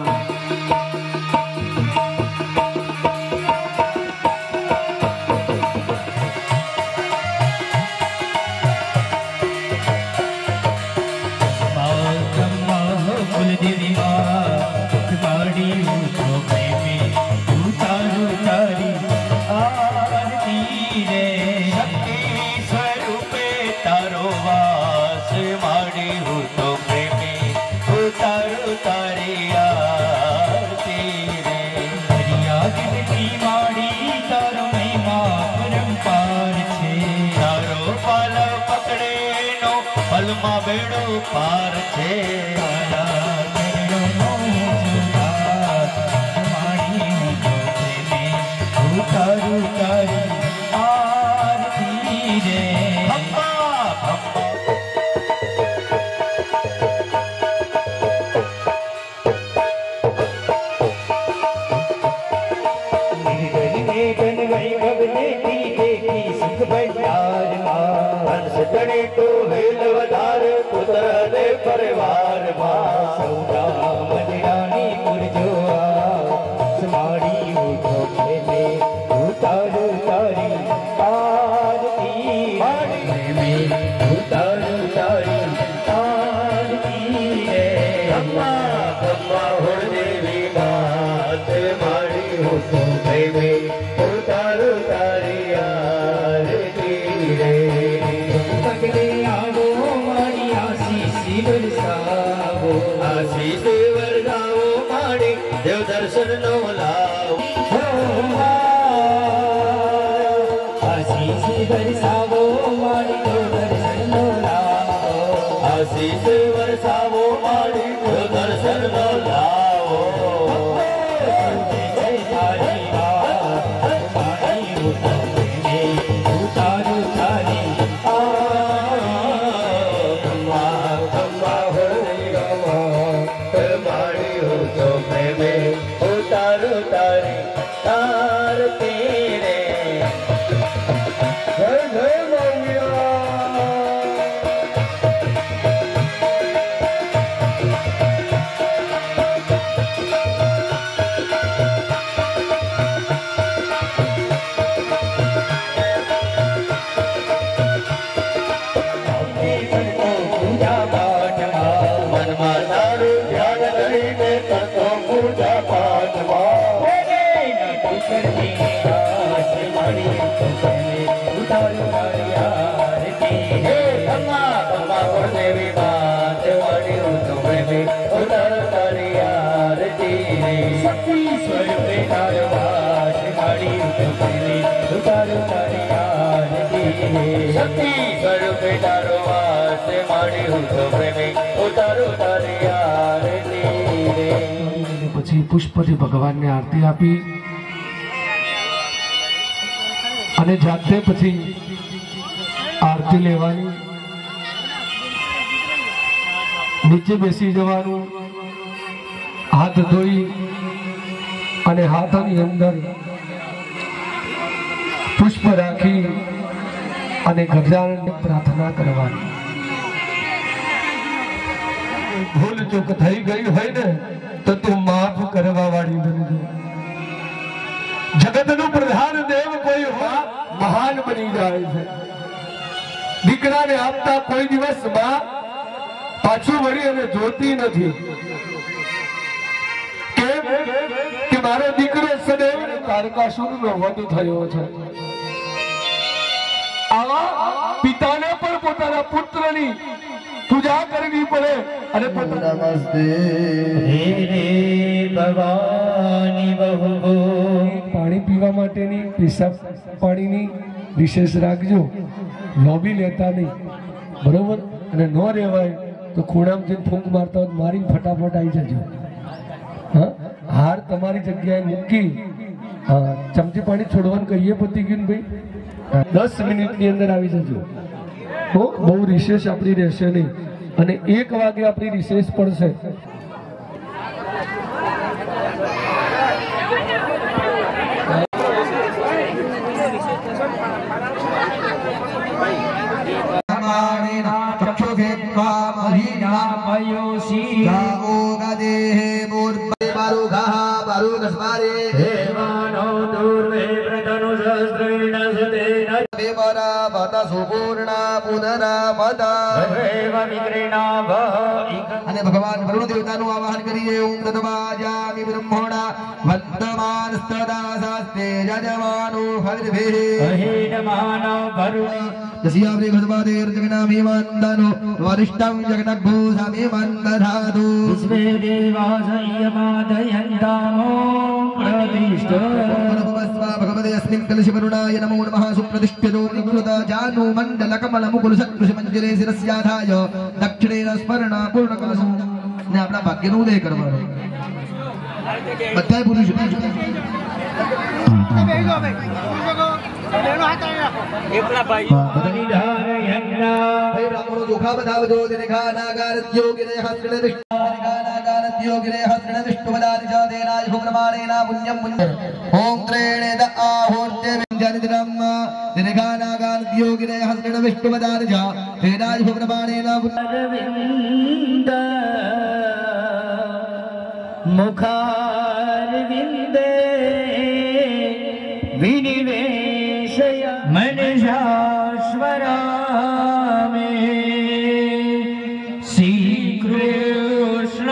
बेड़ो पार छे उतारू तारी आरती रे तो वेल वधार पुत्र ने परिवार सौदा मजरानी पुरजोआ समाड़ी उठो खेले उतारू तारी आरती में उतारू तारी आरती रे अम्मा अम्मा हो देवी मात माड़ी उठो खेले उतारू तारी आरती रे आशीष वरदाओ माड़ी देव दर्शन नो लाओ आशीष बरसावो माड़ी देव दर्शन नो लाओ आशीष बरसावो माड़ी देव दर्शन नो लाओ जय तारी उतारू तारी उतारू तारी आरती रे जय जय मौलिया पूजा पाठ मन मातारू ध्यान કરીને કરતો પૂજા પાઠ उतारू तारी आरती हे अम्मा अम्मा हो देवी मात वाणी उतारू तारी आरती शक्ति स्वरूप तारो वास माड़ी उतारू तारी आरती शक्ति स्वरूप तारो वास माड़ी उतारू तारी आरती પછી પુષ્પથી ભગવાનને આરતી આપી અને જાતે પછી આરતી લેવાની નીચે બેસી જવાનું હાથ ધોઈ અને હાથની અંદર પુષ્પ રાખી અને ગજાનનને પ્રાર્થના કરવાની ભૂલ ચૂક થઈ ગઈ હોય ને तो तू माफ करवा वाली बनी जगत नु प्रधान देव कोई हो महान बनी जाए है दीकरा ने आपता कोई दिवस मां पाछू वળી અને જોતી નથી કેમ કે મારો દીકરો સદૈવ તારકાસુરનો વધ થયો છે આવા પિતાને પણ પોતાના પુત્રની पूजा करनी पड़े अरे नमस्ते रे भवानी बहु पानी पीवा माटेनी पेशाब पाણીની વિશેષ રાખજો લોબી લેતા નહીં બરોબર અને નો રહેવાય તો ખૂણામાં જઈને ફૂંક મારતા હોય મારીને ફટાફટ આવી જજો. હા, હાર તમારી જગ્યાએ મૂકી ચમચી પાણી છોડવાનું કહીએ પતી ગયું ભાઈ. 10 મિનિટની અંદર આવી જજો. બહુ રિસેસ આપણી રહેશે નહીં અને 1 વાગે આપણી રિસેસ પડશે. અને ભગવાન વરુણ દેવતાનું આવાહન કરીએ. ઓમ તદવાજામિ બ્રહ્મણા વર્તમાન સદા શાસ્તે યજમાનો હરિભે અહિનમાનો વરુણ દસિયાવ્રે ભગવાદેર જગનામિમાનદાનો વરિષ્ઠં જગદગ્ભો સામિમંદધાતુ વિશ્વે દેવાસયમાદયંતામો પ્રતિષ્ઠ ભગવતે અસ્મિन् કલશી વરુણાય નમો નમઃ સુપ્રતિષ્ઠ્યો નિકૃત જાનુ મંડલ કમલ મુકુલ સત્કૃષ મંજરે શિરસ્યાધાય દક્ષિણેન સ્મરણા પૂર્ણ કલશો. ને આપણા ભાગ્યનો ઉદય કરવાનો બધાય પુરુષો ચોખા બતાવજો. ઓમ ત્રેણે દ આહોત્ય વિંજનિદ્રમ દિનેખાનાગાનદ્યોગિરે હસ્તેન વિષ્ણુવદાનજ તેનાજ ભુવનમાણેન અરવિંદ મુખારવિંદે વિનિવેશય મનસાશ્વરામે શ્રી કૃષ્ણ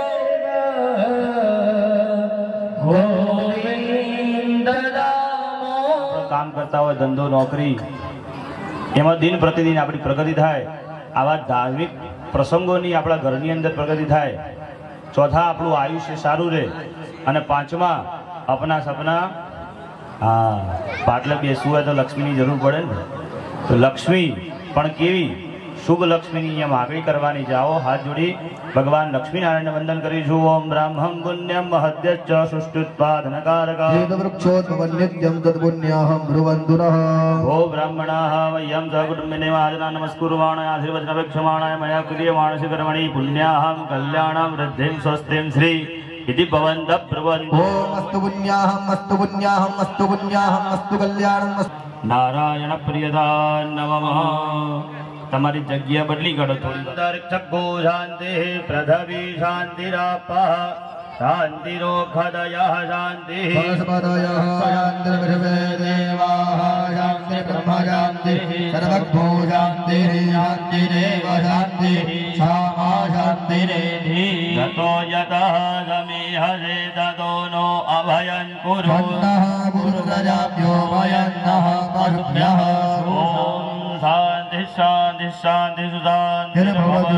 ગોવિંદ કામ કરતા હોય ધંધો નોકરી એમાં દિન પ્રતિદિન આપણી પ્રગતિ થાય. આવા ધાર્મિક પ્રસંગોની આપણા ઘરની અંદર પ્રગતિ થાય. ચોથા આપણું આયુષ્ય સારું રહે અને પાંચમા અપના સપના. હા, પાટલે બેસવું હોય તો લક્ષ્મીની જરૂર પડે ને. તો લક્ષ્મી પણ કેવી શુભ લક્ષ્મીની અહીંયા માગણી કરવાની. જાઓ હાથ જોડી ભગવાન લક્ષ્મીનારાયણને વંદન કરીશું. ઓમ બ્રાહ્મં પુણ્યમ મહદ્યશ્ચ સૃષ્ટિત્પાદનકારક નિત્યમ તદપુણ્યાહમ બ્રુવન્તુ નઃ. ઓ બ્રાહ્મણાઃ વયં સકુટુંબિને વાજના નમસ્કુર્વાણાય આશીર્વચનપેક્ષમાણાય મયા ક્રિયમાણસી કર્મણિ પુણ્યાહમ કલ્યાણમ વૃદ્ધિમ સ્વસ્તિમ શ્રી इति भवन्त ब्रुवन्तु. ओम अस्तु पुण्याहम अस्तु पुण्याहम अस्तु पुण्याहम अस्तु कल्याणम. नारायण प्रियदा नमः. તમારી જગ્યા બદલી કાઢો થોડી. દર્શકો શાંતિ પૃથ્વી શાંતિરાપઃ શાંતિરોખદયઃ શાંતિ પરસ્પરયઃ શાંતિર્વિશ્વે દેવાઃ શાંતિ બ્રહ્મ શાંતિ સર્વભૂ શાંતિ શાંતિરેવ શાંતિ સામા શાંતિરેધિ. તતો યતઃ સમિહસે તતો નો અભયં કુરુ. વન્નઃ ગુરુરજાભ્યો ભયન્નઃ પશુભ્યઃ. ઓમ શાંતિ શાંતિ શાંતિ સુશાંતિ ભવતુ.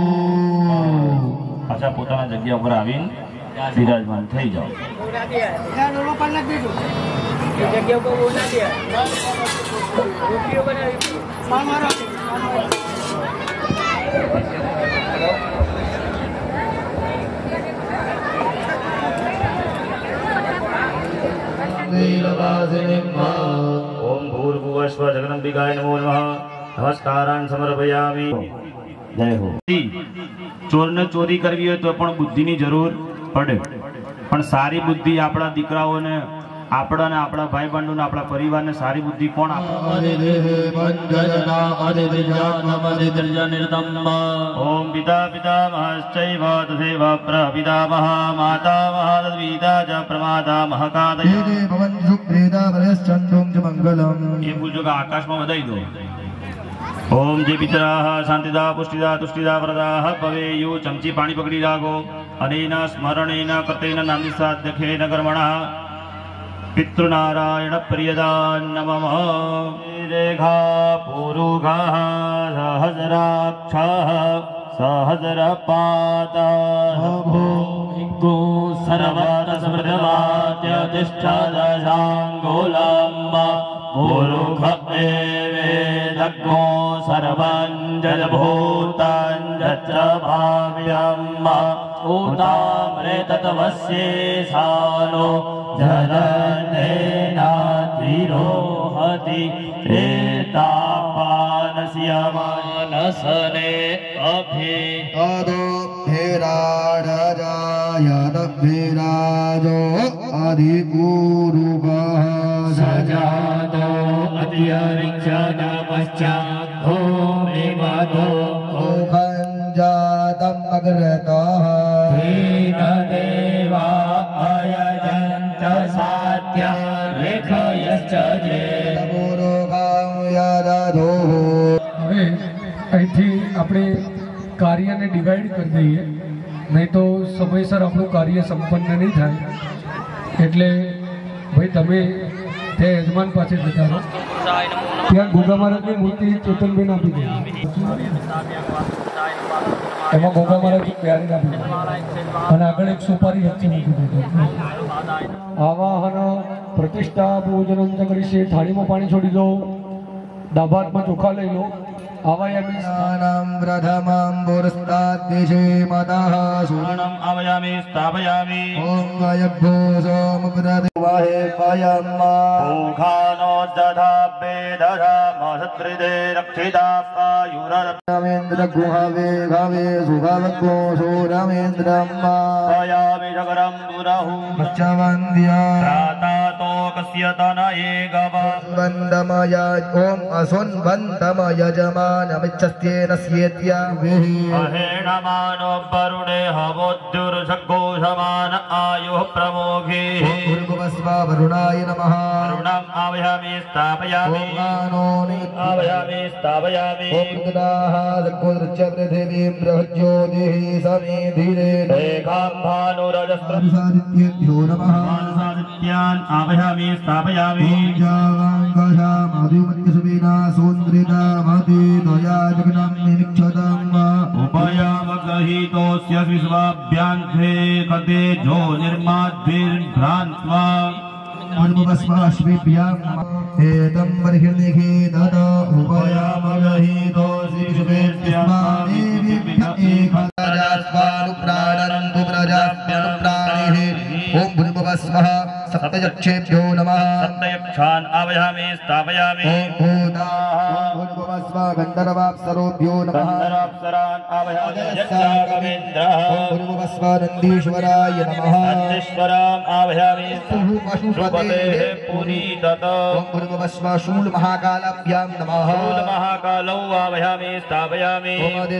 પાછા પોતાના જગ્યા ઉપર આવીને બિરાજમાન થઈ જાઓ. ઓમ ભૂર્ભુવસ્વ જગદંબિકાય નમો નમઃ. નમસ્કારાન સમર્પયામિ. જય હો. ચોરને ચોરી કરવી હોય તો પણ બુદ્ધિની જરૂર પડે, પણ સારી બુદ્ધિ આપણા દીકરાઓને, આપણા ને આપણા ભાઈ બંધુને, આપણા પરિવારને સારી બુદ્ધિ કોણ આપે? ઓમ પિતા પિતામહશ્ચૈવ તથૈવ પ્રપિતામહ માતામહ તદ્પિતા ચ પ્રમાતામહ કાતય. એ પૂછો કે આકાશમાં વધાઈ દો. ઓમ જે પિતરાઃ શાંતિદા પુષ્ટિદા તુષ્ટિદા વરદાઃ ભવેયુ. ચમચી પાણી પકડી રાખો. અનેના સ્મરણેન કૃતેન નાન્યસાધ્યખેન કર્મણઃ પિતૃનારાયણ પ્રિયદા નમઃ. રેખા પુરુષઃ સહસ્રાક્ષઃ સહસ્રપાતઃ ભૂ સર્વત સ્મૃતવાદ્યતિષ્ઠદશાંગોલમ્બ પુરુષ એવેદગ્નો સર્વં જલભૂतं જત્ર तत्वस्येषानो जलन्धेनाद्विरोहति एतापानस्य मानसने अभि तदोभिराजो अधिगुरुगः सजातो अतिरिक्षापश्चात् भूमिमतो जातम् अग्रतः देवा अयजन्त सात्या लेखयश्च जे હવે અહીંથી આપણે કાર્યને ડિવાઈડ કરી દઈએ, નહીં તો સમયસર આપણું કાર્ય સંપન્ન નહીં થાય. એટલે ભાઈ તમે તે યજમાન પાસે જતા રહો. ત્યાં ગોગા મહારાજની મૂર્તિ ચેતનબેન આપી દે. એમાં ગોગા મહારાજ પ્યારી આપી દે અને આગળ એક સુપારી વચ્ચે મૂકી દે. આવાહન પ્રતિષ્ઠા ભોજન કરીશે. થાળીમાં પાણી છોડી દો, ડાબા હાથમાં ચોખા લઈ લો. આવાયામી ज्ञानं प्रथमं पुरस्ताद्दिशे मतः सुवर्णम् आवायामि स्थापयामि ॐ वयभ्यो सोमप्रदेवाहे वयम्मा ओघानो दधाभ्ये दधामसत्रिदे रक्षितापायुरर्पयामि गुहवे घवे सुखवको सूरमेन्द्रम्मा पयामि शकरं पुरहु मच्चवन्द्या प्रातातो कस्य तनये गव वन्दमय ॐ असुन्वन्तमय यजमानमिच्छस्त्येन स्येत्याभिः अहेणमानो वरुणे हवोद्युर्षड्घोषमान आयुः प्रमोघे भूर्भुवस्व वरुणाय नमः वरुणम् आवायामि स्थापयामि आवायामि स्थापयामि ओमदाः सद्गोदृच्च पृथिवीं बृहज्योतिः समेधिरे रेखां भानुरजस्त्रसादित्येभ्यो नमः मानसादित्यान् आवायामि स्थापयामि जावाङ्गशा मधुमत्यसुविना सुन्द्रिता मति दया जगनं निमिक्षतम् उपयामगहितोऽस्य विश्वाभ्यान्ते कते जो निर्माद्भिर्भ्रान्त्वा अनुपस्वाश्विभ्याम् एतं बर्हिर्निखे दद उपयामगहितोऽसि विश्वेभ्यस्मादेवीभ्य एकराजास्वानुप्राणन्तु प्रजास्यानुप्राणिः ॐ भूर्भुवस्वः सप्तयक्षेभ्यो नमः सप्तयक्षान् आवायामि स्थापयामि ॐ भूताः भूर्भुवस्व गन्धर्वाप्सरोभ्यो नमः गन्धर्वाप्सरान् आवायामि यज्ञागवेन्द्रः ॐ भूर्भुवस्व नन्दीश्वराय नमः नन्दीश्वराम् आवायामि पशुपतेः पुरी तत ॐ भूर्भुवस्व शूलमहाकालाभ्यां नमः महाकालौ आवायामि स्थापयामि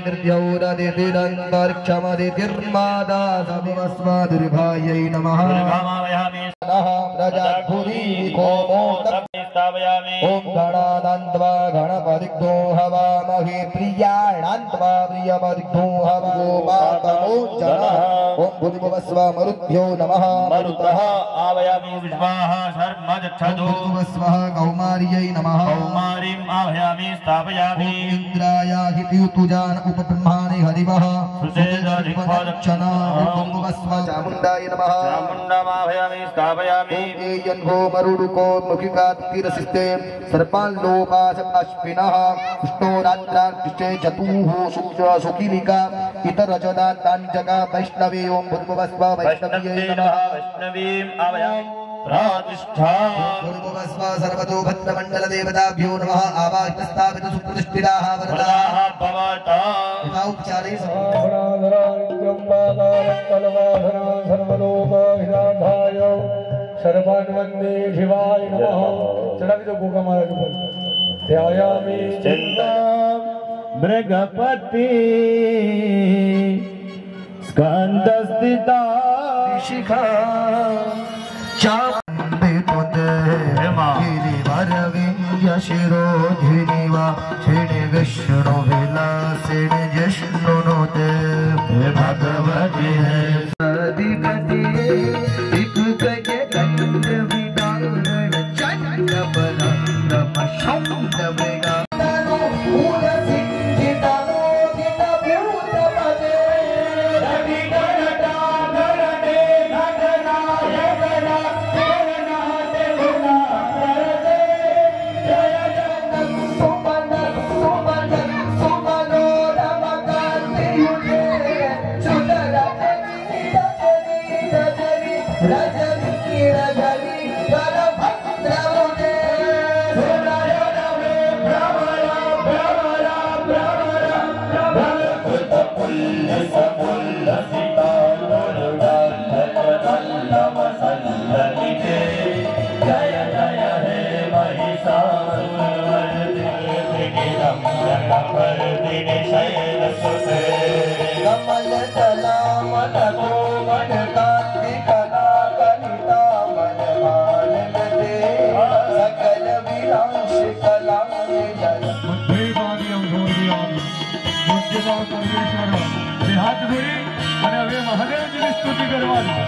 ओमदिर्द्यौरदितिरन्तरिक्षमदितिर्मादा सभुवस्व दुर्भायै नमः आवायामि प्रजाभुरि कोमो स्थापयामि ॐ गणानान्त्वा गणपतिग्धो हवामहे प्रियाणान्त्वा प्रियपतिग्धो हवो पातमोज्जनः ॐ भूर्भुवस्व मरुद्भ्यो नमः मरुतः आवायामि विश्वाः शर्म गच्छतु भूर्भुवस्वः कौमार्यै नमः कौमारीम् आवायामि स्थापयामि इन्द्राय हितुजान उपब्रह्माणि हरिवः सुषेदधिपदक्षणा भूर्भुवस्व चामुण्डाय नमः चामुण्डम् आवायामि स्थापयामि यन्भो मरुडुको मुखिकातिरसिस्ते सर्पाल्लोपास अश्विनः कृष्णो रात्रार्तिष्ठे चतुः शुक्र सुखिलिका इतरजदान्ताञ्जका वैष्णवे ॐ भूर्भुवस्व वैष्णव्यै नमः वैष्णवीम् आवायामि प्रतिष्ठा भूर्भुवस्व सर्वतो भद्रमण्डलदेवताभ्यो नमः आवाहितस्थापित सुप्रतिष्ठिताः वरदाः भवता उपचारे सर्वान् वन्दे शिवाय नमः. चढ़ावी दो गोगा महाराज ऊपर. ध्यायामि चिन्ता मृगपति स्कन्दस्थिता शिखा चापे तुदे गिरिवरविंद्य शिरोधिनिवा श्री विष्णु विलासिनि जिष्णुनुते भगवती अधिपति विकृतये गंध विदारण चंड बलम शब्द मृगा स्तुति करवानी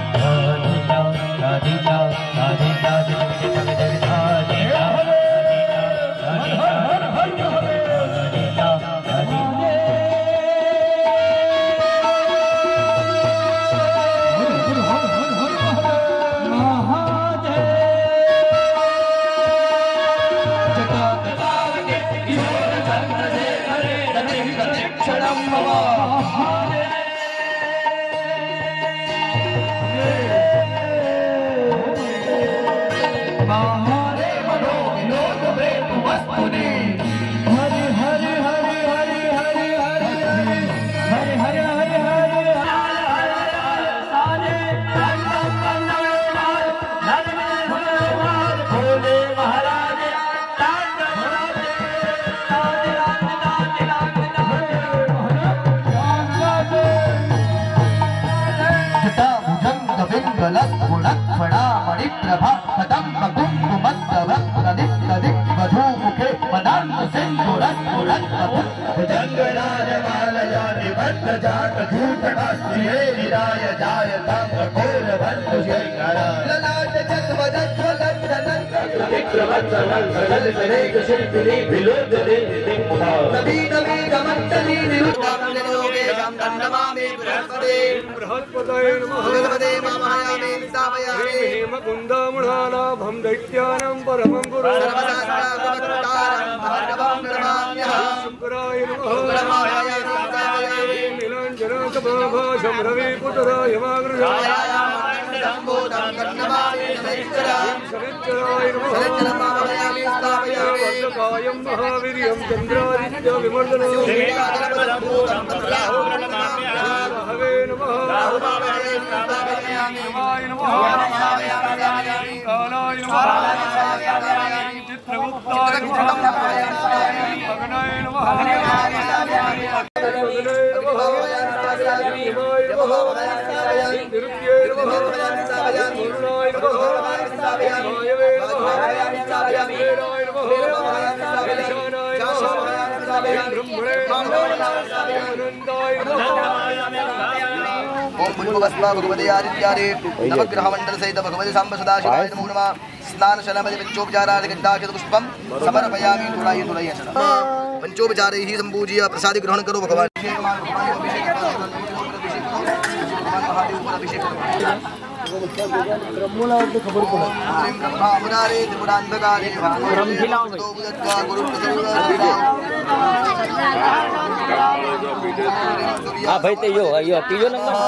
दैत्यानं परमं गुरु महावीर्यं चंद्रादित्य विमर्दनं ओम भूर्भुवस्वा भगवते आदित्यारे नवग्रह मंडल सहित भगवते सांब सदाशिवाय नमो नमः स्नानशलमध्ये पंचोपचारादि गन्धाक्षत पुष्पं समर्पयामि थोड़ा पंचोपचारे ही संपूज्य प्रसाद ग्रहण करो भगवान भाई तो यो पीजो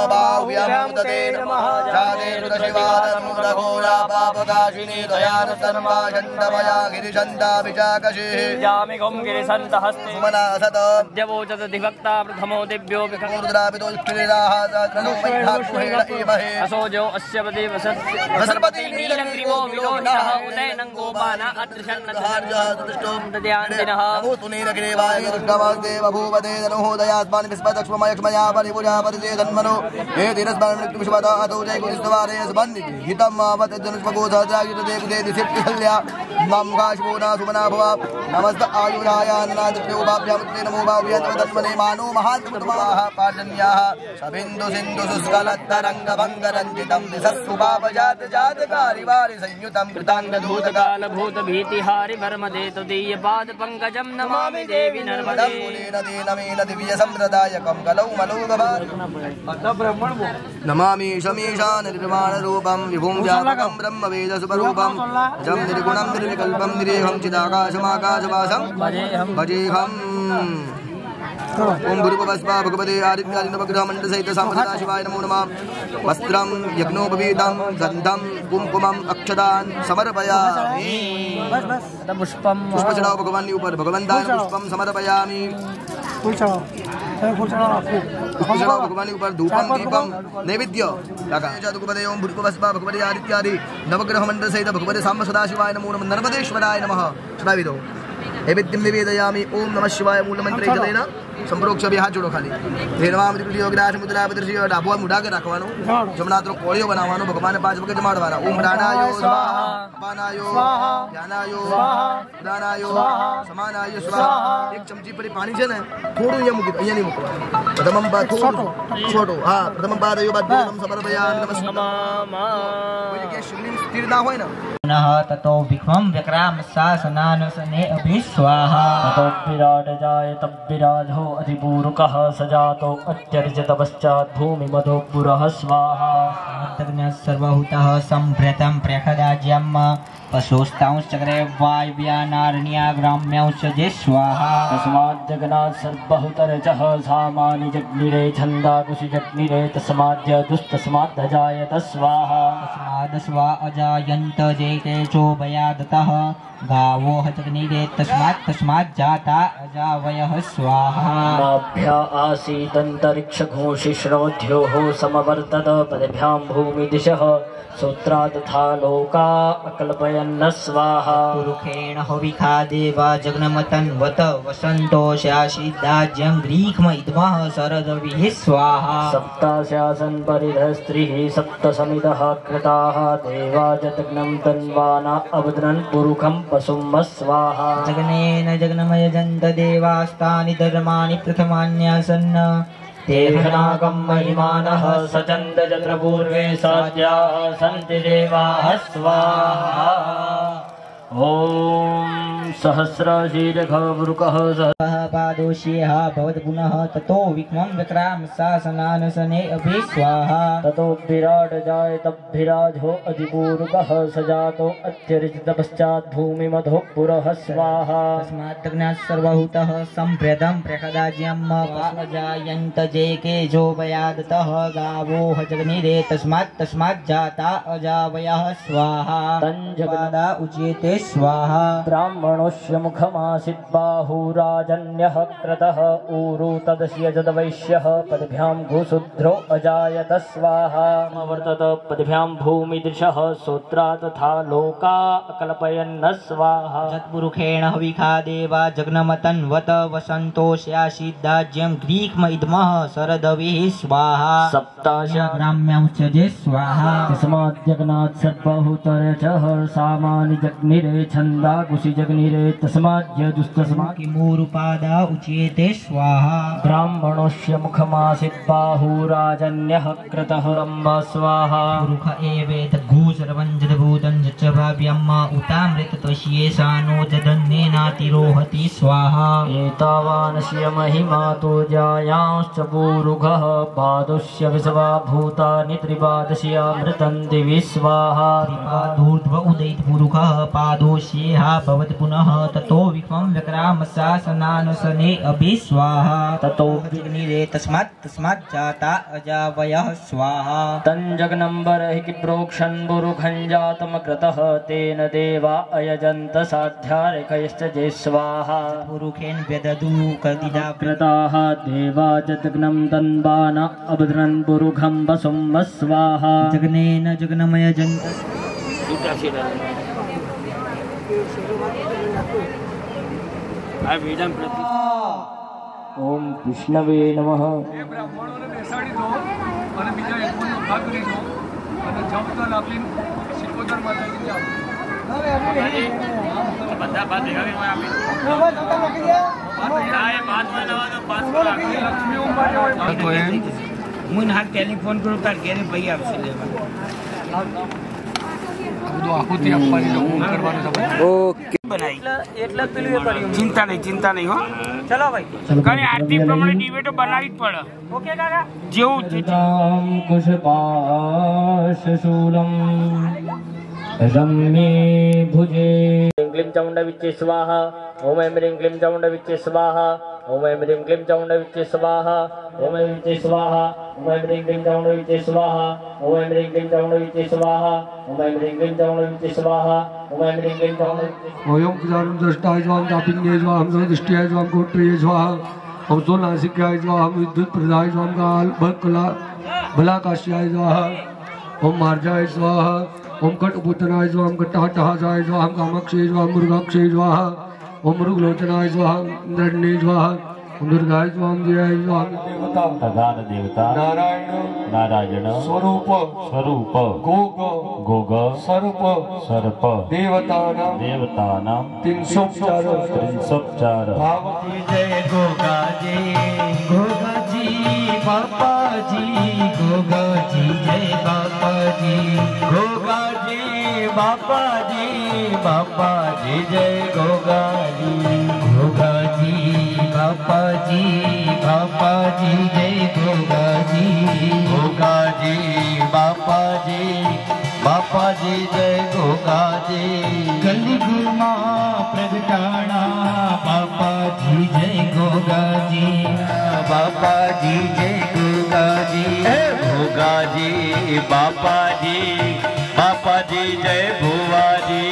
असोजो अस्य वसर्पति नीलग्रीवो विलोहितः उदयनङ्गो बाण अदृशन्नधार्यः दद्यान्तिनः तुनीलग्रीवाय दुष्टवासुदेव भूपते धनुहोदयात्मानि विस्मदक्ष्ममयक्ष्मया परिपुजा परिजे धन्मनो हे धीरस्मरण मृत्युविश्वदा अतो जय गुरुस्तवारे सबन्धि हितं मावत धनुष्मगो सहस्रायुधे कुदे दिसिप्तिहल्या मम घाशभूना सुमना भवा नमस्त आयुरायान्नादित्योपाभ्यां ते नमो भाव्यं तन्मने मानो महात्मतमाः पार्जन्याः सबिन्दु सिन्धु शुष्कलत्तरङ्गभङ्गरञ्जितं दिशस्सुभावजात जातकारिवारि संयुतं कृताङ्गधूतकाल भूत भीतिहारि वर्मदे तदीयपाद पंकजं नमामि देवी नर्मदे नदीन दिव्य संप्रदायकं कलौ मनोगभार नमामि शमीशान निर्माण रूपं विभुं व्यापकं ब्रह्म वेद सुपरूपं जं निर्गुणं निर्विकल्पं निरेहं चिदाकाशमाकाशवासं भजेहम् ओम भूर्भुवस्वा भगवते आदित्याय नवग्रह मंडल सहित सांबसदाशिवाय नमो नमः वस्त्रं यज्ञोपवीतं गन्धं कुंकुमं अक्षतान् समर्पयामि पुष्पम पुष्प चढ़ाओ भगवान के ऊपर भगवंताय पुष्पम समर्पयामि फूल चढ़ाओ भगवान के ऊपर धूपम दीपम नैवेद्य जातुपदे ओम भूर्भुवस्वा भगवते आदित्यादि नवग्रह मंडल सहित भगवते सांबसदाशिवाय नमो नमः नर्मदेश्वराय नमः चढ़ावी दो नैवेद्यं निवेदयामि ओम नमः शिवाय मूलमंत्रे जलेन સંપ્રોક્ષ બે હાથ જોડો ખાલી રેણવા મૃત્યુ યોગરાજ મુદ્રા બદ્રશ્રી ડાબો મુઢા કે રાખવાનો જમણા તરફ કોળીઓ બનાવવાનો ભગવાનને 5 વખત જમાડવાના ઓમ પ્રાણાયો સ્વાહા અપાનાયો સ્વાહા જ્ઞાનાયો સ્વાહા ઉદાનાયો સ્વાહા સમાનાયો સ્વાહા એક ચમચી પર પાણી છે ને થોડું અહીંયા મૂકી અહીંયા નહીં મૂકવાનું પ્રથમમ છોટો હા પ્રથમ પાદયો બાદ પૂર્ણમ સમર્પયામિ નમસ્કાર કોઈ જગ્યાએ શિવલિંગ સ્થિર ના હોય ને ततो विक्रम विक्राम शासनानुसने अभिस्वाहा ततो विराट जाय तब विराज हो अधिपूर्वकः सजातो अत्यर्जित पश्चात भूमि मधो पुरः स्वाहा सर्वभूतः संभृतं प्रखदाज्यम पशुस्तांश्चक्रे वायव्यानारण्या ग्राम्यांश्चे स्वाहा तस्मात् जगन्नाथ सर्वहुतरचः सामानि जग्निरे छन्दाकुशि जग्निरे तस्माद्य दुस्तस्मात् अजायत स्वाहा तस्मादस्वा अजायन्त जेके चोभयादतः गावो हजग्निरे तस्मात् जाता अजावयः स्वाहा नाभ्या आसीदन्तरिक्षघोषिश्रोध्योः समवर्तत पदभ्यां भूमिदिशः सूत्रा तथा लोका अकल्पयन्न स्वाहा पुरुषेण हविखा देवा जग्नमतन्वत वसन्तोषाशिदाज्यं ग्रीक्म इद्मः शरदविः स्वाहा सप्तास्यासन् परिधः स्त्रीः सप्तसमितः कृताः देवा जग्नं तन्वाना अवदनन् पुरुखं पशुं स्वाहा जग्नेन जग्नमयजन्त देवास्तानि धर्माणि प्रथमान्यासन् तेषनागं महिमानः सचन्द यत्र पूर्वे साध्याः सन्ति देवाः स्वाहा ॐ सहस्रशीर्घवृकः पादोष्यः भवत् पुनः ततो विक्रमं विक्राम शासनानुसने अभिस्वाहा ततो विराट जाय तद्भिराजो अधिपूर्वकः सजातो अत्यर्जित पश्चात् भूमिमधो पुरः स्वाहा तस्मात् सर्वभूतः सम्भृतं प्रखदाज्यम् अजायन्त जेके जोभयादतः गावो हजग्निरे तस्मात् जाता अजावयः स्वाहा तञ्जगदा उच्यते स्वाहा ब्राह्मणोऽस्य मुखमासीत् बाहुराजन्यः क्रतः ऊरु तदस्य जदवैश्यः पदभ्यां घुशुद्रो अजायत स्वाहा वर्तत पदभ्यां भूमिदृशः सूत्रा तथा लोका अकल्पयन्न स्वाहा तत्पुरुषेण हविखा देवा जग्नमतन्वत वसन्तोष्याशिदाज्यं ग्रीक्म इद्मः शरदविः स्वाहा सप्तास्या ग्राम्यांश्चे स्वाहा तस्मात् जगन्नाथ सर्वहुतरचः सामानि जग्निरे छन्दाकुशि जग्निरे तस्मात् यजुस्तस्मात् किमूरुपादा उच्यते स्वाहा ब्राह्मणोऽस्य मुखमासीत् बाहुराजन्यः क्रतः रम्भ स्वाहा पुरुष एवेत घूसर्वं जदभूतं च भाव्यम् उतामृतत्वस्येषानो जदन्नेनातिरोहति स्वाहा एतावानस्य महिमा तु जायांश्च पूरुघः पादोस्य विश्वा भूतानि त्रिपादस्यामृतं दिवि स्वाहा त्रिपादोर्ध्व उदयित पुरुषः पादोष्येह भवत् पुनः ततो विक्रमं विक्राम शासनानुसने अभिस्वाहा ततो विघ्निरे तस्मात् जाता अजावयः स्वाहा तञ्जग्नम्बरहि प्रोक्षन् बुरुखं जातं कृतः तेन देवा अयजन्त साध्यारेखयश्च जे स्वाहा पुरुषेण व्यददु कदिदा कृताः देवा जग्नं तन्वान अवदनन् बुरुखं वसुं स्वाहा जग्नेन जग्नमय जन्त ओम विष्णवे नमः એ બ્રાહ્મણોને બેસાડી દો અને બીજા યજમાનનો ભાગ કરી દો અને જપતલ આપી શિકોતર માતાજીને આપો બધા બાદ ભેગા આપી લક્ષ્મી ઓમ હું ના ટેલિફોન કરું તાર ઘેરે ભાઈ આવશે લેવા બધું આહુતિ આપવાની હું કરવાનું છે ઓકે એટલે પેલું એ કર્યું ચિંતા નહીં હો ચલો ભાઈ ઘણી આરતી પ્રમાણે ડિબેટો બનાવી જ પડે ઓકે કાકા જેવું राम कुशपाशूलम् रम्ये भुजे क्लीं चामुण्डविच्चे स्वाहा ओम ऐं ह्रीं क्लीं चामुण्डविच्चे स्वाहा ओम ऐं ह्रीं क्लीं चामुण्डविच्चे स्वाहा ओम ऐं विच्चे स्वाहा ओम ऐं ह्रीं क्लीं चामुण्डविच्चे स्वाहा ओम ऐं ह्रीं क्लीं चामुण्डविच्चे स्वाहा ओम ऐं ह्रीं क्लीं चामुण्डविच्चे स्वाहा ओम ऐं ह्रीं क्लीं चामुण्डविच्चे ओम कुजारं दृष्टाय स्वाम दापिन्ये स्वाम दृष्टियाय स्वाम गोत्रीय स्वाहा ओम सोनासिकाय स्वाहा विद्युत प्रदाय स्वाम काल बकला बलाकाश्याय स्वाहा ओम मार्जाय स्वाहा ओम कटपुतनाय स्वाम कट्टाटहासाय स्वाम कामाक्षय स्वाम मुर्गाक्षय स्वाहा ओम मृगलोचनाय स्वाहा इंद्रण्ये स्वाहा दुर्गाय स्वामी स्वामी देवता प्रधान देवता नारायण नारायण स्वरूप स्वरूप गोग गोग सर्प सर्प देवतानां 304 भाव जय गोगा जी बापा जी गोगा जी जय बापा जी गोगा जी बापा जी जय गोगा जी बापा जी जय गोगा जी बापा जी जय गोगा जी गली गुमा प्रगटाणा बापा जी जय गोगा जी बापा जी जय गोगा जी बापा जी जय भुआ जी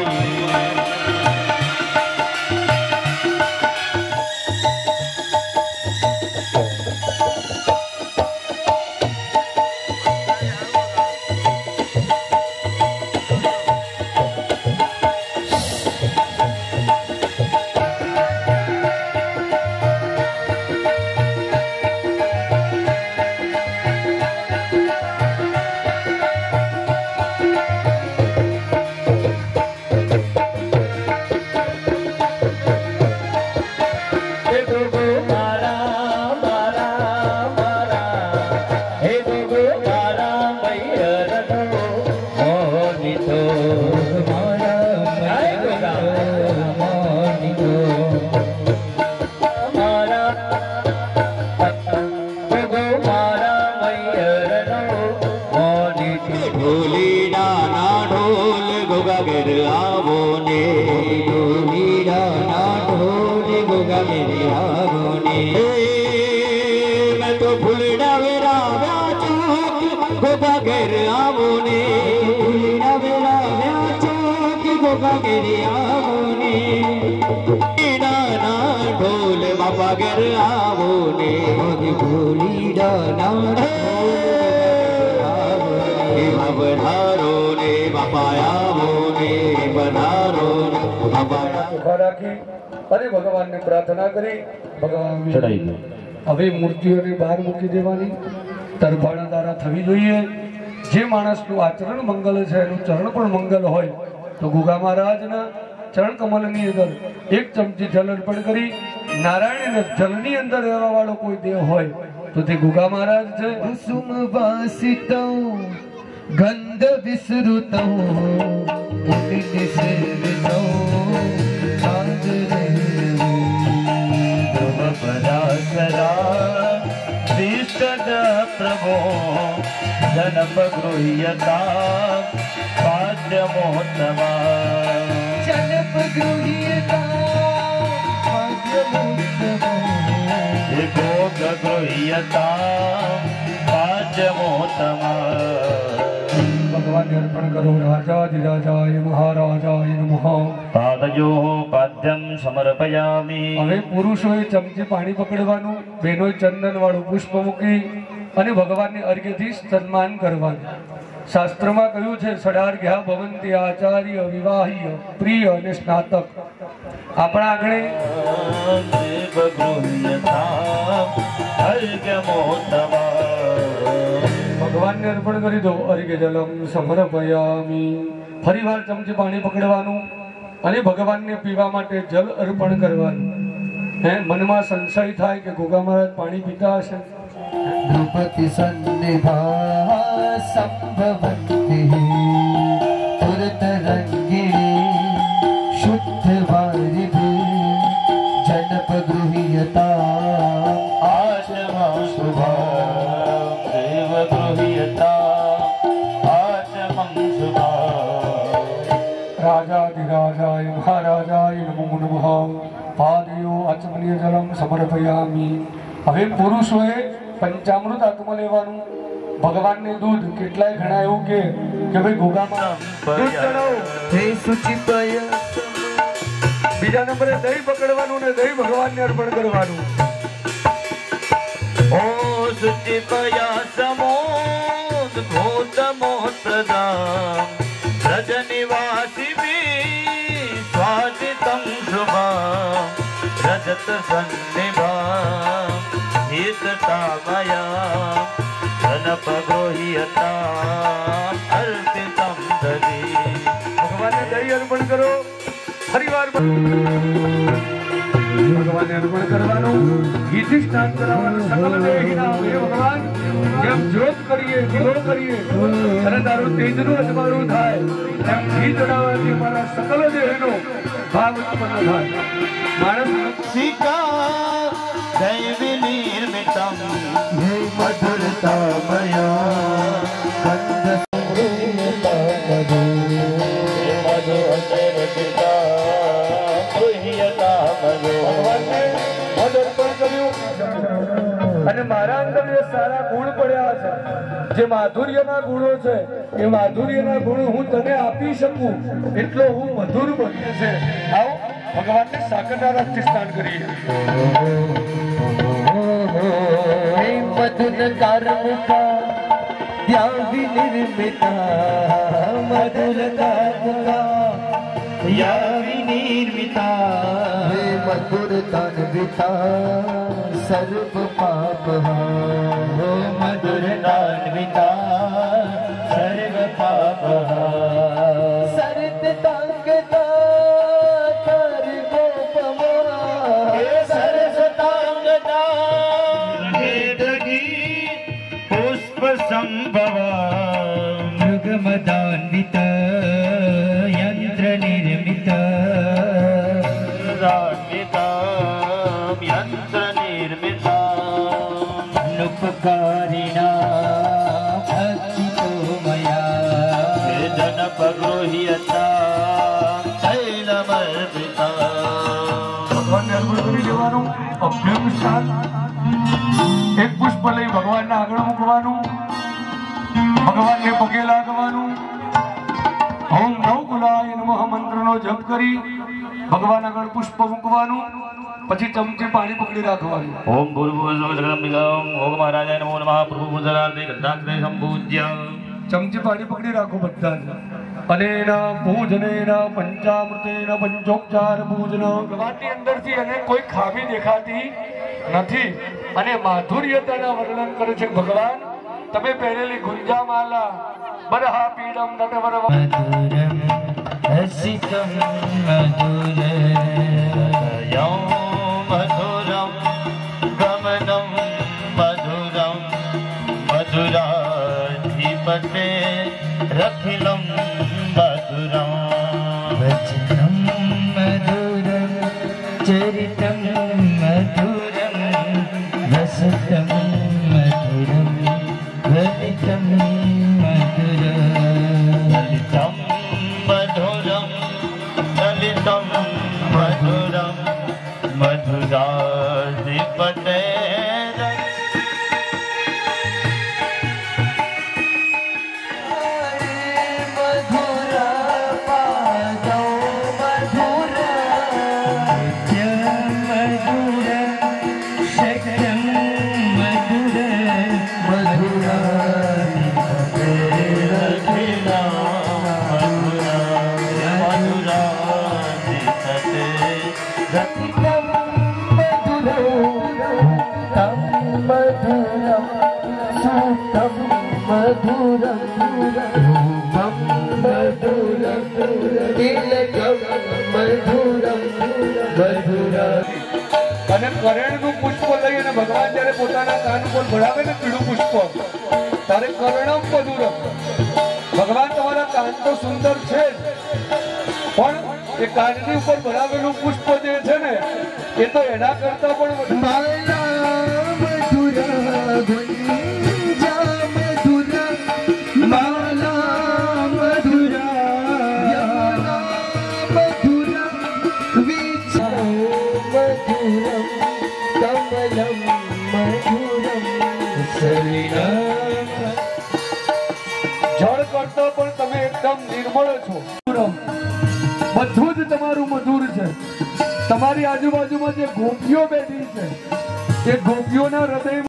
अरे भगवान ने प्रार्थना करी भगवान હવે મૂર્તિઓને બહાર મૂકી દેવાની તરફાણા દ્વારા થવી જોઈએ જે માણસનું આચરણ મંગલ છે એનું ચરણ પણ મંગલ હોય તો ગુગા મહારાજના ચરણ કમલની અંદર એક ચમચી જલ અર્પણ કરી નારાયણને જલની અંદર રહેવા વાળો કોઈ દેવ હોય તો તે ગુગા મહારાજ છે કુસુમ વાસિતો ગંધ વિસૃતો મુનિ સેવિતો प्रभो जनप गृह्यता पाद्यमोत्तमा जनप गृह्यता पाद्यमोत्तमा भोग गृह्यता पाद्यमोत्तमा भगवान ने अर्पण करो राजाधिराजाय महाराजाय नमः पादयो पाद्यम समर्पयामि હવે પુરુષોએ ચમચી પાણી પકડવાનું બહેનોએ ચંદન વાળું પુષ્પ મૂકી અને ભગવાનને અર્ઘ્યથી સન્માન કરવાનું શાસ્ત્રમાં કહ્યું છે ષડાર્ઘ્યા ભવંતિ આચાર્ય વિવાહીય પ્રિય અને સ્નાતક આપણા આંગણે ભગવાનને અર્પણ કરી દો અર્ઘ્ય જલમ સમર્પયામિ ફરીવાર ચમચી પાણી પકડવાનું અને ભગવાનને પીવા માટે જલ અર્પણ કરવાનું હે મનમાં સંશય થાય કે ગોગા મહારાજ પાણી પીતા હશે द्रुपति सन्निभा संभवन्ति पुरतरङ्गिणी शुद्ध वारिधि जनप गृह्यता आचमा शुभा देव गृह्यता आचमं शुभा राजाधिराजाय महाराजाय नमो नमः पादयो आचमनीय जलम समर्पयामि હવે પુરુષોએ પંચામૃત હાથમાં લેવાનું ભગવાનને દૂધ કેટલાય ઘણા એવું કે ભાઈ ઘોઘામાં દૂધ ચડાવો હે સુચિપય બીજા નંબરે દહીં પકડવાનું ને દહીં ભગવાનને અર્પણ કરવાનું ओ सुचिपया समोद भूतमोत्रदां रजनिवासी स्वादितं शुभा रजत सन्निभा વિતતામયા ધનપગોહિયતા અર્પિતમ દધિ ભગવાનને દહીં અર્પણ કરો. ફરીવાર ભગવાનને અર્પણ કરવાનું, ઘીથી સ્નાન કરાવવાનું. સકલ દેહીના હે ભગવાન, જેમ જ્યોત કરીએ, દીવો કરીએ અને તારું તેજનું અજવાળું થાય, એમ ઘી ચડાવવાથી મારા સકલ દેહનો ભાવ ઉત્પન્ન થાય. માણસ દૈવી નિર્મિતમ મધુરતામયા અને મારા અંદર જે સારા ગુણ પડ્યા છે, જે માધુર્યના ગુણો છે, એ માધુર્યના ગુણો હું તને આપી શકું એટલો હું મધુર બન્યો છે. આવો ભગવાનને સાકરના રસથી સ્નાન કરીએ. મધુરતા દ્યાવી નિર્મિતા મધુરતા યાવી નિર્મિતા મધુરતાન્વિતા સર્વ પાપ મધુરતાન્વિતા સર્વ પાપ સરતાંગતા તર ગોપમા સરસતાંગતા પુષ્પ સંભવા મૃગમદાન્વિત યંત્ર નિર્મિત યંત્ર નિર્મિત નુપકારિણા અક્ષિતો મયા જનપગૃહ્યતા શૈલમર્પિતા ભગવાનને અર્પણ કરી દેવાનું. અભ્યંગ સ્નાન, એક પુષ્પ લઈ ભગવાનના આગળ મૂકવાનું, ભગવાનને પગે લાગવાનું, ઓમ નવ ગુલાય નમઃ મંત્રનો જપ કરી ભગવાન આગળ પુષ્પ મૂકવાનું, પછી ચમચી પાણી પકડી રાખવાનું. ઓમ ભૂર્ભુવસ્વમ ઓમ મહારાજાય નમો નમઃ પ્રભુ પુજરાર્થે ગ્રંથાગ્રે સંપૂજ્ય ચમચી પાણી પકડી રાખો બધા. અને એના પૂજન, એના પંચામૃત, પંચોપચાર પૂજન. ભગવાનની અંદરથી એને કોઈ ખામી દેખાતી નથી અને માધુર્યતાના વર્ણન કરે છે. ભગવાન તમે પહેરેલી ગુંજામાલા બરહા પીડમ નટવર મધુરમ રસિકમ મધુરમ મધુરમ ગમનમ મધુરમ મધુરાધિપતે રખિલમ મધુરમ વચનમ મધુરમ ચરિતમ મધુરમ રસતમ મધુરમ વદિતમ મધુરમ લલિતમ મધુરમ લલિતમ મધુરમ મધુરાધિપતે અને કરણનું પુષ્પ લઈ અને ભગવાન જયારે પોતાના કાન પર ભરાવે ને પીળું પુષ્પ, તારે કર્ણમ મધુરમ. ભગવાન તમારા કાન તો સુંદર છે જ, પણ એ કાનની ઉપર ભરાવેલું પુષ્પ જે છે ને એ તો એના કરતા પણ વધુ. જળ કરતા પણ તમે એકદમ નિર્મળ છો. બધું જ તમારું મધુર છે. તમારી આજુબાજુમાં જે ગોપીઓ બેઠી છે એ ગોપીઓના હૃદયમાં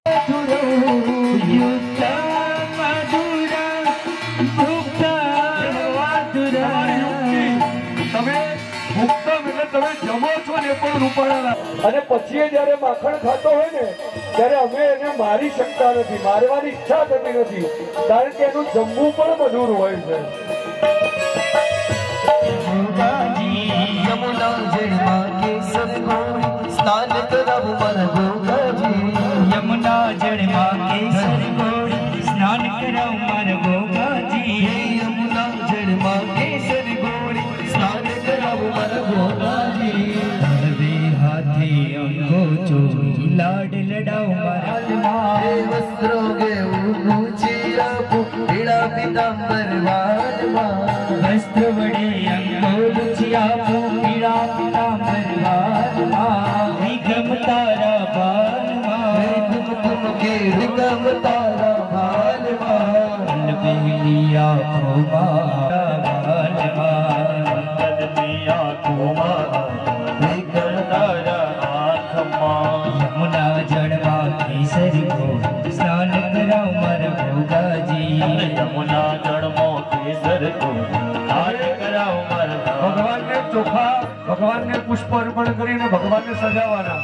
તમે ભૂખતા એટલે તમે જમો છો ને પણ રૂપાળા. અને પછી જયારે માખણ ખાતો હોય ને ત્યારે અમે એને મારી શકતા નથી, મારવાની ઈચ્છા થતી નથી, કારણ કે એનું જમવું પણ મધુર હોય છે. યમુના જળમાં કેસર ગોળી સ્નાન કરાવું મારા ગોગાજી. યમુના જળમાં કેસર ગોળી સ્નાન કરાવું મારા ગોગાજી. યમુના જળમાં કેસર ગોળી સ્નાન કરાવું મારા ગોગાજી. હળવે હાથે અંગોચો લાડ લડાવું મારા વસ્ત્રો ગેવું પૂછી આપું પીળા પિતાંબર વાળમાં. વસ્ત્ર વડે અંગો પૂછી આપું પીળા પિતાંબર વાળમાં. વિગમ તારા બાલમાં તુમ કે વિગમ તારા બાલમાં. બેલી આંખોમાં બાલમાં વિગમ તારા આંખમાં. યમુના જળમાં કેસર ગોળી સ્નાન કરાવ મારા ગોગાજી. યમુના જળમાં કેસર ગોળી સ્નાન કરાવ મારા. ભગવાનને ચોખા, ભગવાનને પુષ્પ અર્પણ કરીને ભગવાનને સજાવવાના.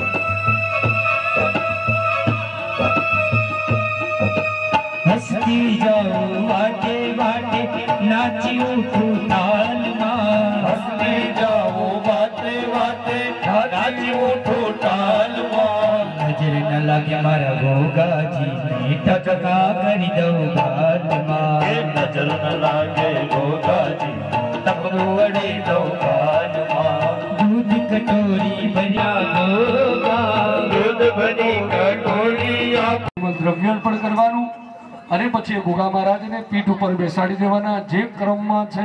હસતી જાઉં વાટે વાટે નાચી ઉઠું તાલમાં. હસતી જાઉં વાટે વાટે નાચી ઉઠું તાલમાં. નજર ન લાગે મારા ગોગાજી ટચકા કરી દઉં ગાલમાં. નજર ન લાગે ગોગાજી ટપકું વળી દઉં ગાલમાં. દૂધ કટોરી ભર્યા ગોગા દૂધ ભરી કટોરી આપ. દ્રવ્ય અર્પણ કરવાનું અને પછી ગોગા મહારાજને પીઠ ઉપર બેસાડી દેવાના જે ક્રમમાં છે.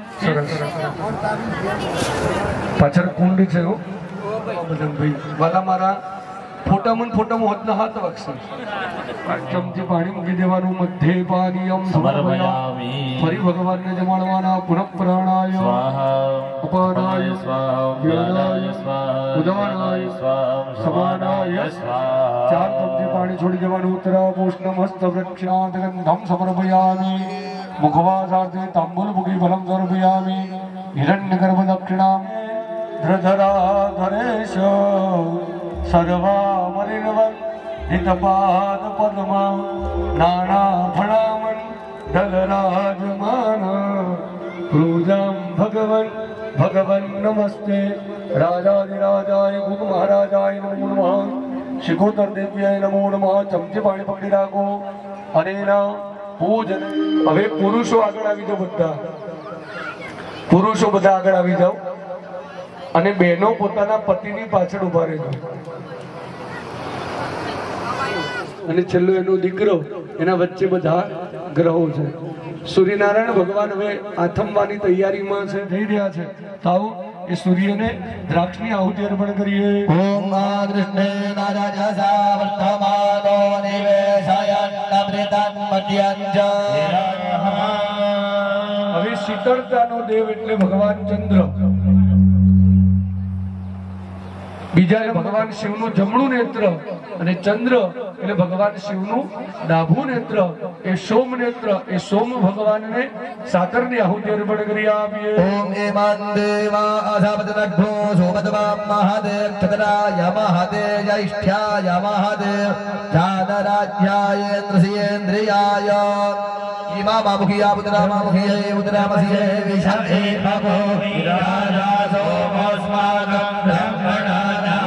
પાછળ કુંડ છે વાલા મારા ફોટામાં હોત ના હાથ વાગશે. ચમચી પાણી મૂકી દેવાનું. મધ્ય પાનીયમ સમર્પયામિ. ફરી ભગવાનને જમાડવાના. પુનઃ પ્રાણાય અપાનાય વ્યાનાય ઉદાનાય સમાનાય. ચાર ચમચી પાણી છોડી દેવાનું. ઉત્તરાપોષ્ણમ હસ્તવૃક્ષાંત ગંધમ સમર્પયામિ. મુખવાસાર્થે તાંબૂલ મુખી ફલમ સમર્પયામિ. હિરણ્યગર્ભ દક્ષિણામ ધરેશ સર્વામરિણવન હિતપાદ પદ્મા નાના ફળામણ દલરાજમાન. પૂજામ ભગવન ભગવન નમસ્તે. રાજાધિરાજાય ગુરુ મહારાજાય નમો નમઃ. શિખોતર દેવ્યાય નમો નમઃ. ચમચી પાણી પકડી રાખો અને એના પૂજન. હવે પુરુષો આગળ આવી જાઓ. બધા પુરુષો બધા આગળ આવી જાઓ અને બહેનો પોતાના પતિની પાછળ ઉભા રહેજો. અને છેલ્લો એનો દીકરો, એના વચ્ચે બધા ગ્રહો છે. સૂર્યનારાયણ ભગવાન હવે આથમવાની તૈયારીમાં છે, થઈ રહ્યા છે. તો આવો એ સૂર્યને દ્રાક્ષની આહુતિ અર્પણ કરીએ. ઓમ કૃષ્ણેન રાજસા વર્તમાનો નિવેશયન અમૃતં મધ્યંજ. હવે શીતળતાનો દેવ એટલે ભગવાન ચંદ્ર. બીજા ભગવાન શિવનું જમણું નેત્ર અને ચંદ્ર એટલે ભગવાન શિવનું ડાભું નેત્ર. એ સોમ નેત્ર, એ સોમ ભગવાનને સાકરની આહુતિ અર્પણ કરી આપીએ. ઓમ એમં દેવા અધાપતનઢ્ઢો સોમતવા મહાદેવ ચતરાય મહાદેવ જ્યૈષ્ઠ્યાય મહાદેવ જાનરાજ્યાય ઇન્દ્રસિયેન્દ્રિયાય. ઈમા મામુખિયા પુત્રા મામુખિયે ઉત્તરામસિયે વિષાદે ભગો વિરાજા સોમસ્માકં બ્રહ્મણા.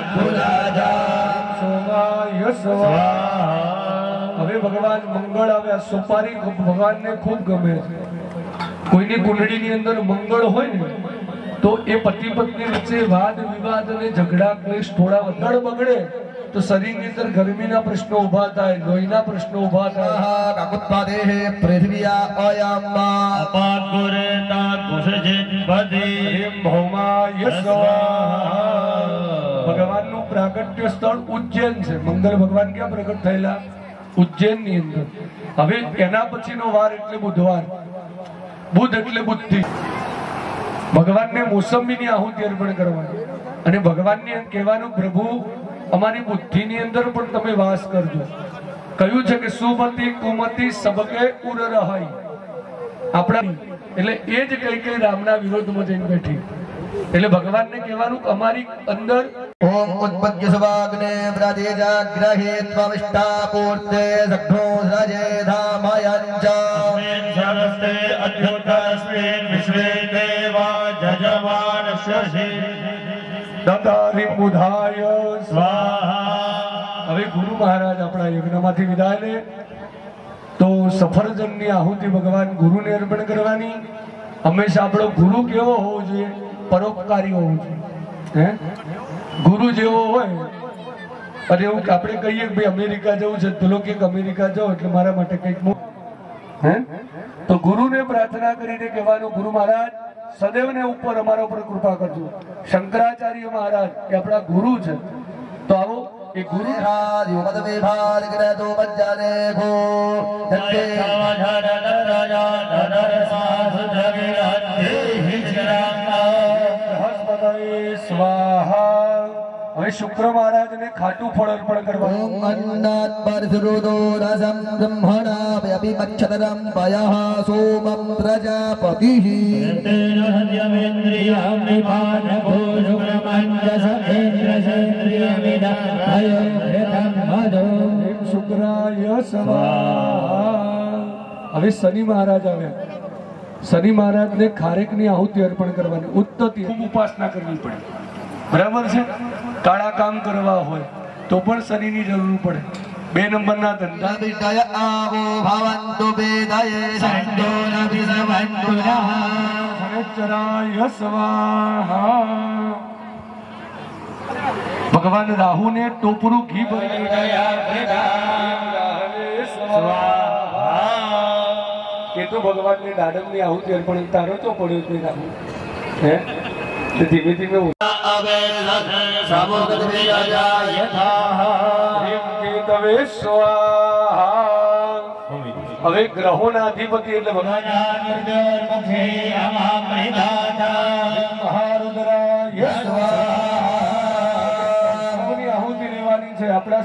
હવે ભગવાન મંગળ આવ્યા. સુપારી ભગવાનને ખૂબ ગમે છે. કોઈની કુંડળીની અંદર મંગળ હોય ને તો એ પતિ પત્ની વચ્ચે વાદ વિવાદ અને ઝઘડા ક્લેશ થોડા વધારે બગડે તો શરીરની અંદર ગરમીના પ્રશ્નો ઉભા થાય, લોહીના પ્રશ્નો ઉભા થાય. કાકુત્પાદે પૃથ્વીયા અયમ્મા અપાકુરેતા કુશજિન પદે ભૌમાય સ્વાહા. ભગવાનનું પ્રાગટ્ય સ્થળ ઉજ્જૈન છે. મંગળ ભગવાન ક્યાં પ્રગટ થયેલા? ઉજ્જૈન ની અંદર. હવે એના પછીનો વાર એટલે બુધવાર. બુધ એટલે બુદ્ધિ. ભગવાનને મોસંબીની આહુતિ અર્પણ કરવાની અને ભગવાનને એમ કહેવાનું, પ્રભુ અમારી બુદ્ધિની અંદર પણ તમે વાસ કરજો. કહ્યું છે કે સુમતિ કુમતિ સબકે ઉર રહાઈ. આપણા એટલે એ જ કઈ રામના વિરોધમાં જઈને બેઠી. એટલે ભગવાનને કહેવાનું કે અમારી અંદર ओम उत्पद्य सुवाग्ने प्रदेजाग्रहे त्वमिष्टा पूर्ते सघ्नो सजे धामयञ्च सर्वस्ते अद्युतस्मिन् विश्वे देवा जजमानस्य દતારી બુધાય સ્વાહા। હવે ગુરુ મહારાજ આપણા યજ્ઞમાંથી વિદાય લે તો સફરજનની આહુતિ ભગવાન ગુરુને અર્પણ કરવાની। હંમેશા આપણો ગુરુ કેવો હોવો જોઈએ? પરોપકારી હોવો જોઈએ। ગુરુ જેવો હોય અને એવું આપણે કહીએ કે ભાઈ અમેરિકા જવું છે તો લોકો કે અમેરિકા જાઓ એટલે મારા માટે કંઈક તો ગુરુને પ્રાર્થના કરીને કહેવાનું ગુરુ મહારાજ સદૈવને ઉપર અમારા ઉપર કૃપા કરજો। શંકરાચાર્ય મહારાજ એ આપણા ગુરુ છે તો આવો એ ગુરુ સ્વાહા। હવે શુક્ર મહારાજ ને ખાટું ફળ અર્પણ કરવાનું। अन्नात् परसुरुदो रसं ब्रह्मणा व्यभिमच्छतरं पयः सोमं प्रजापतिः तेन हत्यमेन्द्रियं निपानको शुक्रमञ्जसेन्द्रसेन्द्रियमिदं अयोभृतं मधु શુક્રાય સ્વાહા। હવે શનિ મહારાજ આવ્યા। શનિ મહારાજ ને ખારેકની આહુતિ અર્પણ કરવાની। ઉત્તતિ ઉપાસના કરવી પડે, બરાબર છે? કાળા કામ કરવા હોય તો પણ શનિની જરૂર પડે। 2 નંબરના ધંધા विदय आवो भवन्तु वेदये सन्तो न विद्मन्तु नः શનિશ્ચરાય સ્વાહા। ભગવાન રાહુ ને ટોપરું ઘી ભરી એ તો ભગવાન ને દાડમની આહુતિ અર્પણ તારો તો પડ્યો છે રાહુ ધીમે ધીમે હવે ગ્રહોના અધિપતિ એટલે ભગવાન મહારુદ્રાય સ્વાહાની આહુતિ લેવાની છે આપણા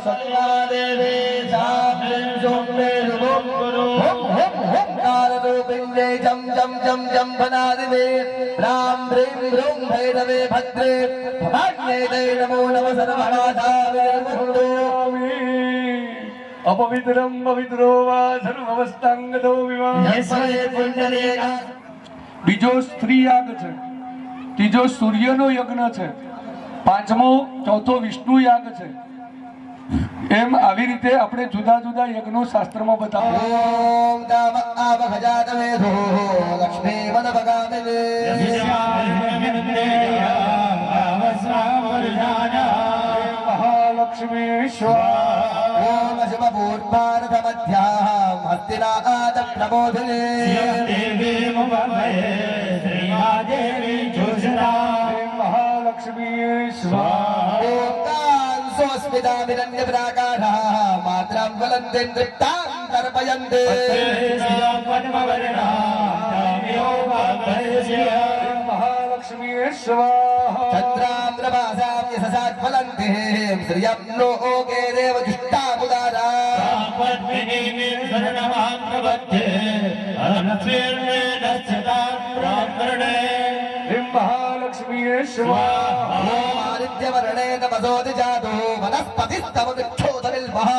जम जम जम जम बनादिवे राम ह्रीं ह्रूं भैरवे भद्रे भवान्ये ते नमो नमः सर्वनाथाय अपवित्रं पवित्रो वा सर्ववस्थांगतो विवाह। બીજો સ્ત્રી યાગ છે, ત્રીજો સૂર્યનો યજ્ઞ છે, પાંચમો ચોથો વિષ્ણુ યાગ છે। એમ આવી રીતે આપણે જુદા જુદા યજ્ઞો શાસ્ત્રમાં બતાવ્યા। ओम दाम आवहजातवेधो लक्ष्मी वनभगामिने महालक्ष्मी स्वाहा। ओम शुभपूर्वार्धमध्यां हस्तिनादप्रबोधिने महालक्ष्मी स्वाहा। स्वस्मिताभिरन्यप्राकाशः मात्रां ज्वलन्तीं दृष्टां तर्पयन्ति महालक्ष्मी स्वाहा। चन्द्रां प्रभासां यशसाज्वलन्तीं श्रियं लोके देवजुष्टामुदारा महालक्ष्मी स्वाहा। आदित्यवर्णे तमसोऽधि जातो वनस्पतिस्तव वृक्षोदनिल्मः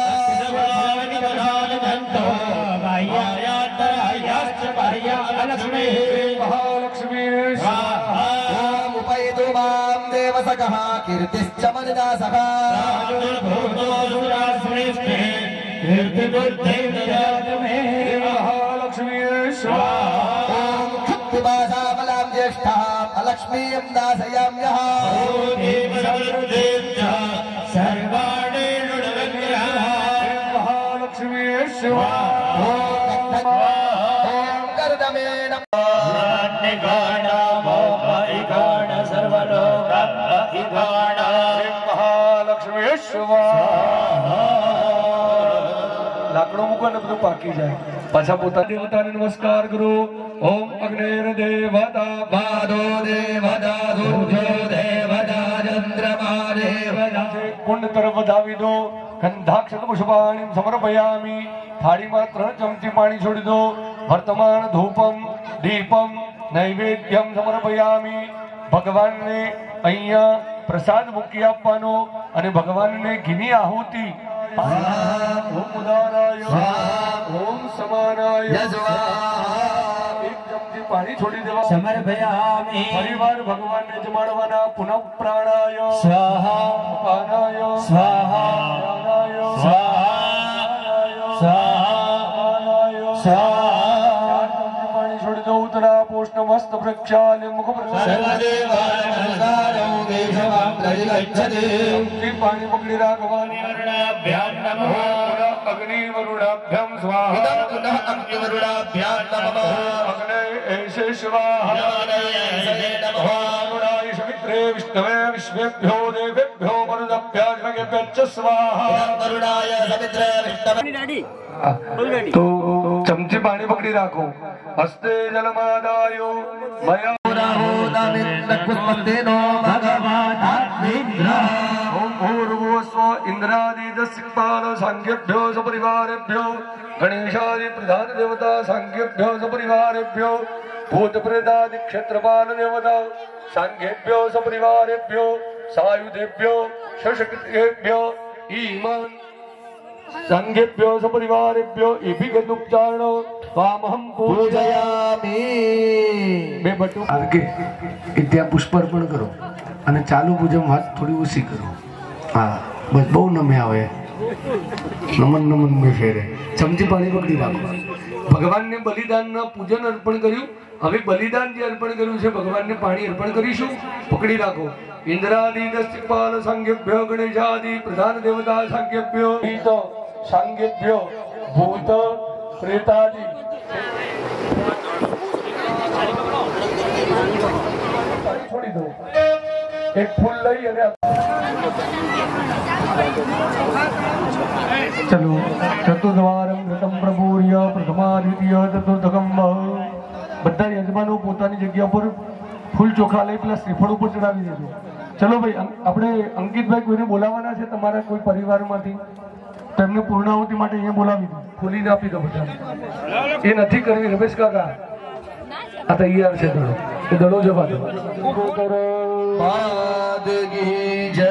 महालक्ष्मी स्वाहा। ओम उपैतु मां देवसखः कीर्तिश्च मनिनासः महालक्ष्मी स्वाहा। ओम क्षुत्पिपासाबलां ज्येष्ठाम् अलक्ष्मीं दासयाम्यः महालक्ष्मी स्वाहा। ओम कर्दमेन महालक्ष्मी स्वाहा। લાકડો મૂકો ને બધું પાકી જાય। પાછા પોતાના દેવતાને નમસ્કાર કરો। ઓમ અગ્નેર દેવતા वादो देवता सूर्यो देवता चन्द्रमा देवता કુંડ તરફ વધાવી દો। ગંધાક્ષત પુષ્પાણી સમર્પયામિ। થાળીમાં 3 ચમચી પાણી છોડી દો। વર્તમાન ધૂપમ દીપમ નૈવેદ્યમ સમર્પયામિ। ભગવાનને અહીંયા પ્રસાદ મૂકી આપવાનો અને ભગવાનને ઘીની આહુતિ ઓમ ઉદારાય ઓમ સમાનાય એક ચમચી પાણી છોડી દેવા સમર્પયામિ ફરીવાર ભગવાનને જમાડવાના પુનઃ પ્રાણાય સ્વાહા પાનાય સ્વાહા પ્રાણાય સ્વાહા સ્વાહા પાણી છોડી દો ઉતરા પોષણ મસ્ત વૃક્ષાલ મુખ પાણી પકડી રાખવાની અગ્નિ વરુણાભ્યમ સ્વાહા અગ્નિ એશે સ્વાહા સવિત્રે વિષ્ણવે વિશ્વેભ્યો દેવેભ્યો મરુદભ્યાજ સ્વાહા તો ચમચી પાણી પકડી રાખો હસ્તે જલમાદાયો ઓમ ભૂર્ભુવસ્વ ઇન્દ્રાદિદસ્પાલ સાંખ્યેભ્યો સપરિવારેભ્યો ગણેશાદિ પ્રધાન દેવતા સાંખ્યેભ્યો સપરિવારેભ્યો ભૂત પ્રેતાદિ ક્ષેત્રપાલ દેવતા સાંખ્યેભ્યો સપરિવારેભ્યો સાયુધેભ્યો શશક્તિભ્યો ઈમાન સંઘેભ્યો સપરિવારેભ્યો ઇભિગદુપચારણો સ્વામહં પૂજયામિ બે બટુ આગે ત્યાં પુષ્પાર્પણ કરો અને ચાલુ પૂજમ વાત થોડી ઓછી કરો હા બસ બહુ નમે આવે નમન નમન મેં ફેરે ચમચી પાણી પકડી રાખો ભગવાનને બલિદાનના પૂજન અર્પણ કર્યું હવે બલિદાન જે અર્પણ કર્યું છે ભગવાનને પાણી અર્પણ કરીશું પકડી રાખો ઇન્દ્રાદિ દસ્તિપાલ સાંખ્યેભ્યો ગણેશાદિ પ્રધાન દેવતા સાંખ્યેભ્યો હિત સાંખ્યેભ્યો ભૂત પ્રેતાદિ છોડી દો એક ફૂલ લઈ અને ચલો ચતુર્દ્વારમ ઘટમ પ્રભુર્ય પ્રથમા દ્વિતીય ચતુર્થકમ બધા યજમાનો પોતાની જગ્યા પર ફૂલ ચોખા લઈ પેલા શ્રીફળ ઉપર ચડાવી દેજો ચલો ભાઈ આપણે અંકિતભાઈ કોઈને બોલાવવાના છે તમારા કોઈ પરિવારમાંથી તો એમને પૂર્ણાહુતિ માટે અહીંયા બોલાવી દો ખોલીને આપી દો બધા એ નથી કરવી રમેશ કાકા આ તૈયાર છે દડો એ દડો જવા દો જય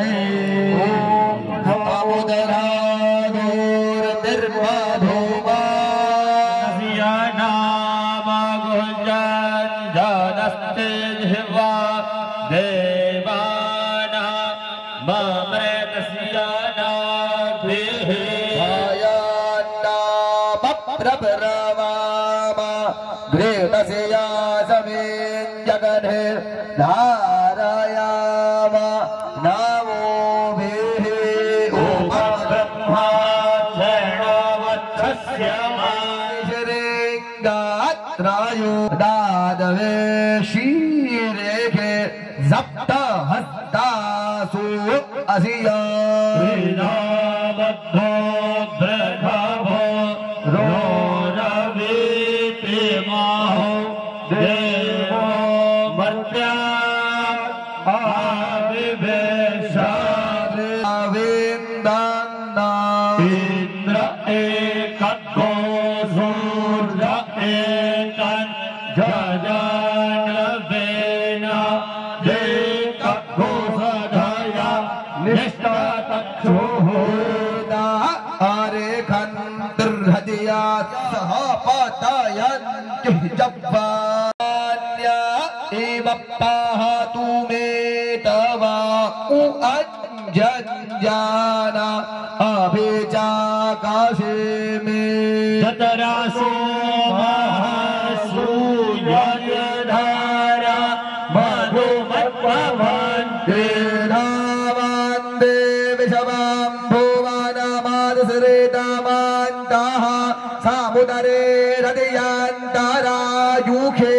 जाना अभिचाकाशे में जतरासो महासूर्यधारा मधुमत्पवन्ते वन्दे विषवां भुवनमादसरेतमान्ताः सामुदरे हृदयान्तरायुखे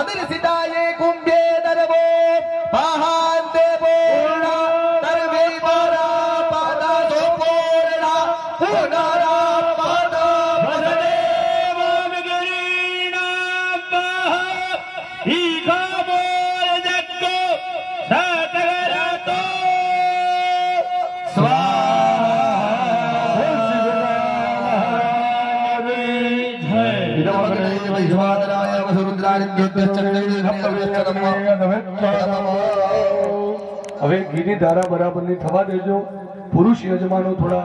अनिर्सिताये कुंभे दर्वो पाहान देवोर्णा दर्वे पारा पादा सोपोर्णा पुनरा पादा वसुदेव विगरीणा पाह ईका मोर जग्गो सतगरतो હવે ઘીની ધારા બરાબરની થવા દેજો પુરુષ યજમાનો થોડા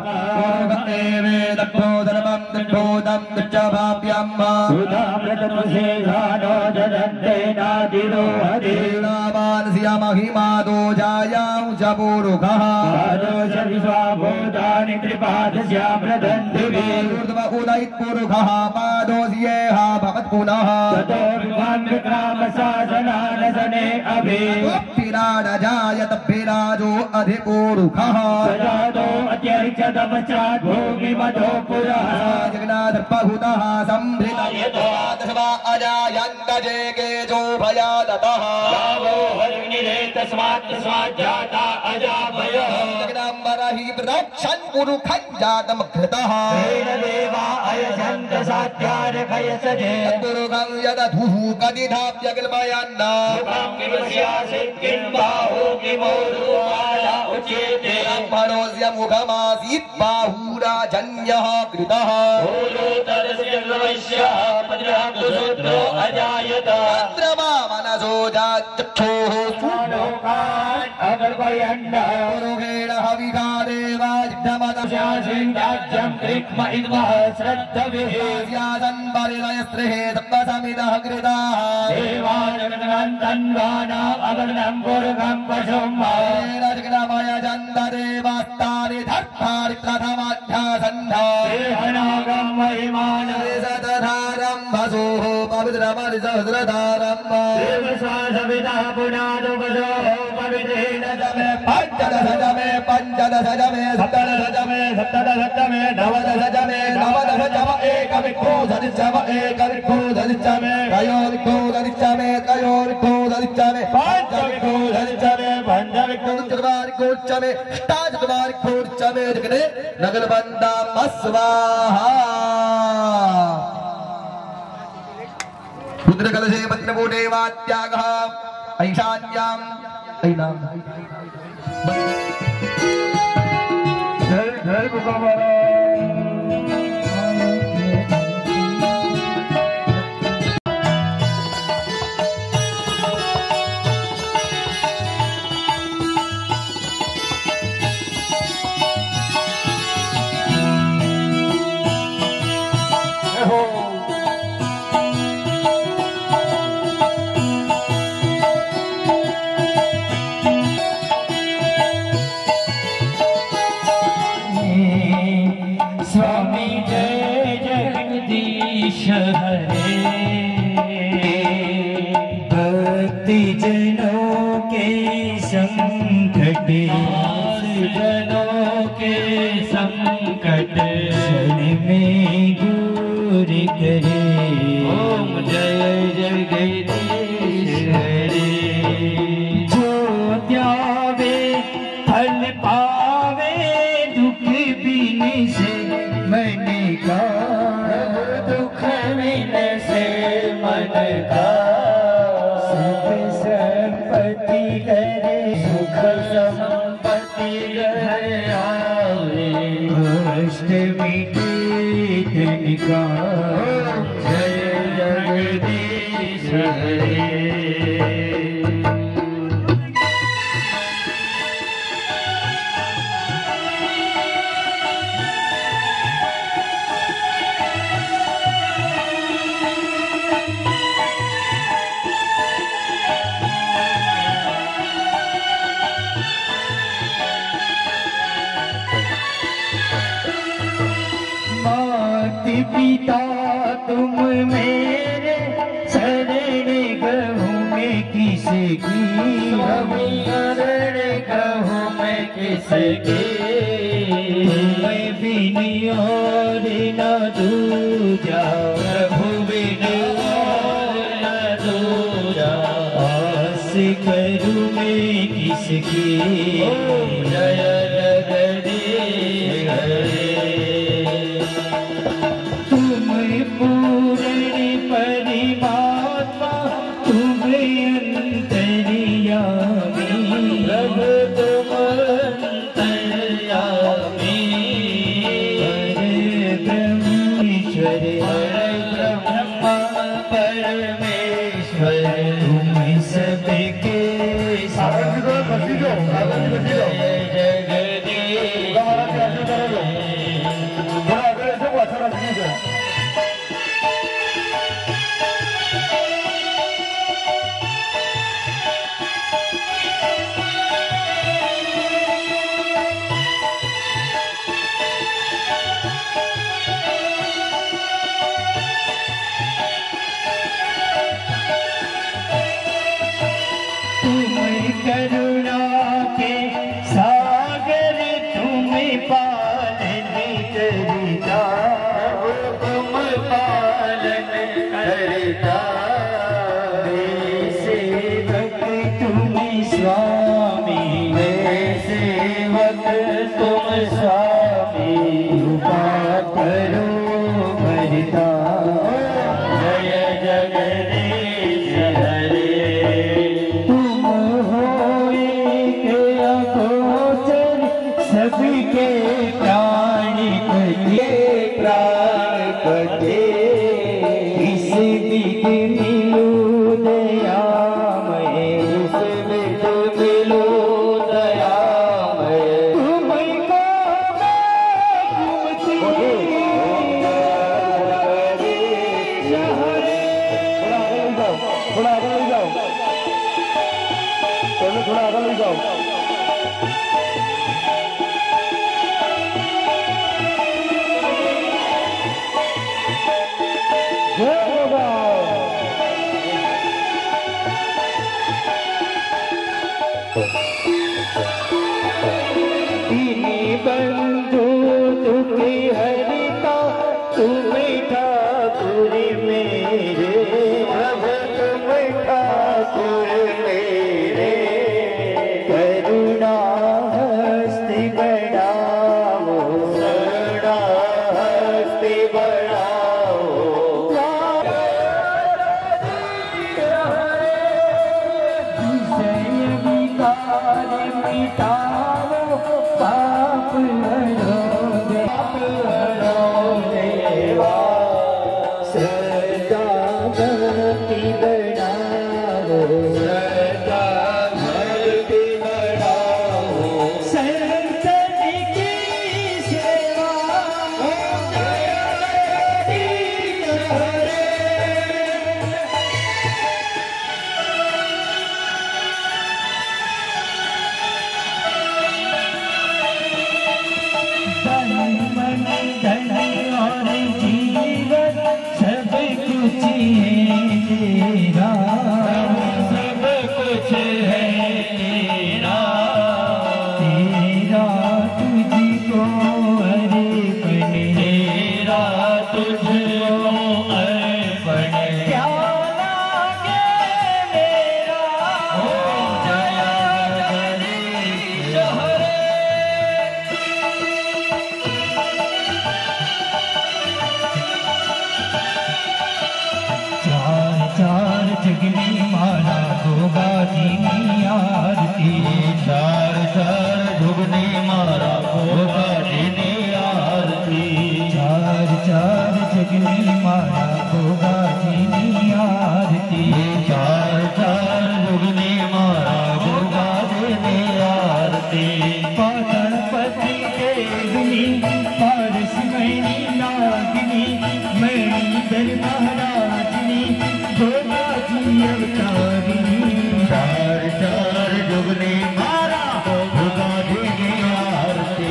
अभिराजो अधिपूरुखः जगन्नाथ बहुतः संभृतयतः अजायन्त जेकेजो भयादतः जगदम्बर हि प्रदक्षन् पुरुखं जातं घृतः पुरुखं यदधुः कदिधाप्यकल्पयन् परोस्य मुखमासीत् बाहुराजन्यः कृतः चन्द्रमा मनसो जाचक्षुः पुरुषेण हविकादेवाजिष्ठमदस्यासन् परिणयस्त्रिः सप्तसमितः कृताः जगन्मय चन्ददेवास्तानि धर्तानि प्रथमाध्यासन्धारम् वसोः पवित्रमरिसहस्रधारम् पञ्चदशजमे पञ्चदशजमे सप्तदशजमे सप्तदशजमे नवदशजमे नवदशजम एकविंशतिजम एकविंशतिजमे त्रयोविंशतिजमे त्रयोविंशतिजमे पंचविंशतिजमे पंचविंशतिजमे अष्टादशमे जगने नगरबन्दा स्वाहा रुद्रकलशे पत्रपूटे वात्यागः ऐशान्याम् ऐनाम् जय जय भगवान स्वामी जय जगदीश हरे भक्ति जनों के संकट जनों के संकट क्षण में दूर करे ओम जय जगदीश हरे जो त्यावे फल पावे दुख बिन से मन का दुख बिन से मन का सुख संपत्ति करे सुख संपत्ति घर आवे कष्ट मिटे तन का जय जगदीश हरे पिता तुम मेरे शरण गहूँ में किसकी शरण गहूँ में किसकी मैं बिन और न दूजा प्रभु बिन और न दूजा की जय जगदीश हरे। तुम पूर्ण परमात्मा तुम अंतर्यामी प्रभु तुम अंतर्यामी परब्रह्मेश्वर परब्रह्म परमेश्वर तुम सबके करुणा के सागर तुम पालन करता तुम पालन करता सेवक तुम स्वामी सेवक तुम स्वामी कृपा करो भरता जय जगदीश हरे। सबके प्राण कटे इस बिद मिलो दयामय इस बिद मिलो दयामय तुमको थोड़ा आगे जाओ, थोड़ा आगे जाओ। बंधु दुखी हरिता तुम ठाकुर मेरे प्रभु तुम ठाकुर मेरे करुणा हस्ति बढ़ाओ करुणा हस्ति बढ़ाओ विषय विकार मिटाओ पाप हरो देवा सदा भक्ति बढ़ाओ सदा भक्ति बढ़ाओ संतन की सेवा जगदीश हरे। मन धन और जीवन सब कुछ है तेरा सब कुछ है तेरा तेरा तुझको अर्पण तेरा तुझको अर्पण क्या लागे मेरा हो जय जगदीश हरे। चार जगनी मारा गोगा जी आरती चार जुगनी मारा गोगा जी आरती चार जगनी मारा गोगा जी आरती चार जुगनी मारा गोगा जी आरती पाटण पति देवनी पारस मणि नागिनी मणि दर महाराजनी गोगा जी अवतारिणी चार जुगनी मारा गोगा जी आरती।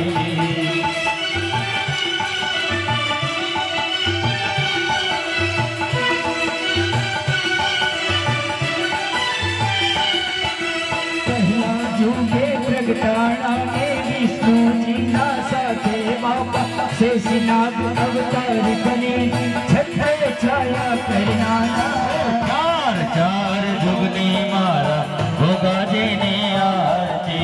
पहला जुगे प्रगटाणा के विष्णु जी ना साथे बाबा शेषनाग अवतार बने छत्र छाया करना चार जुगनी मारा गोगा जी ने आरती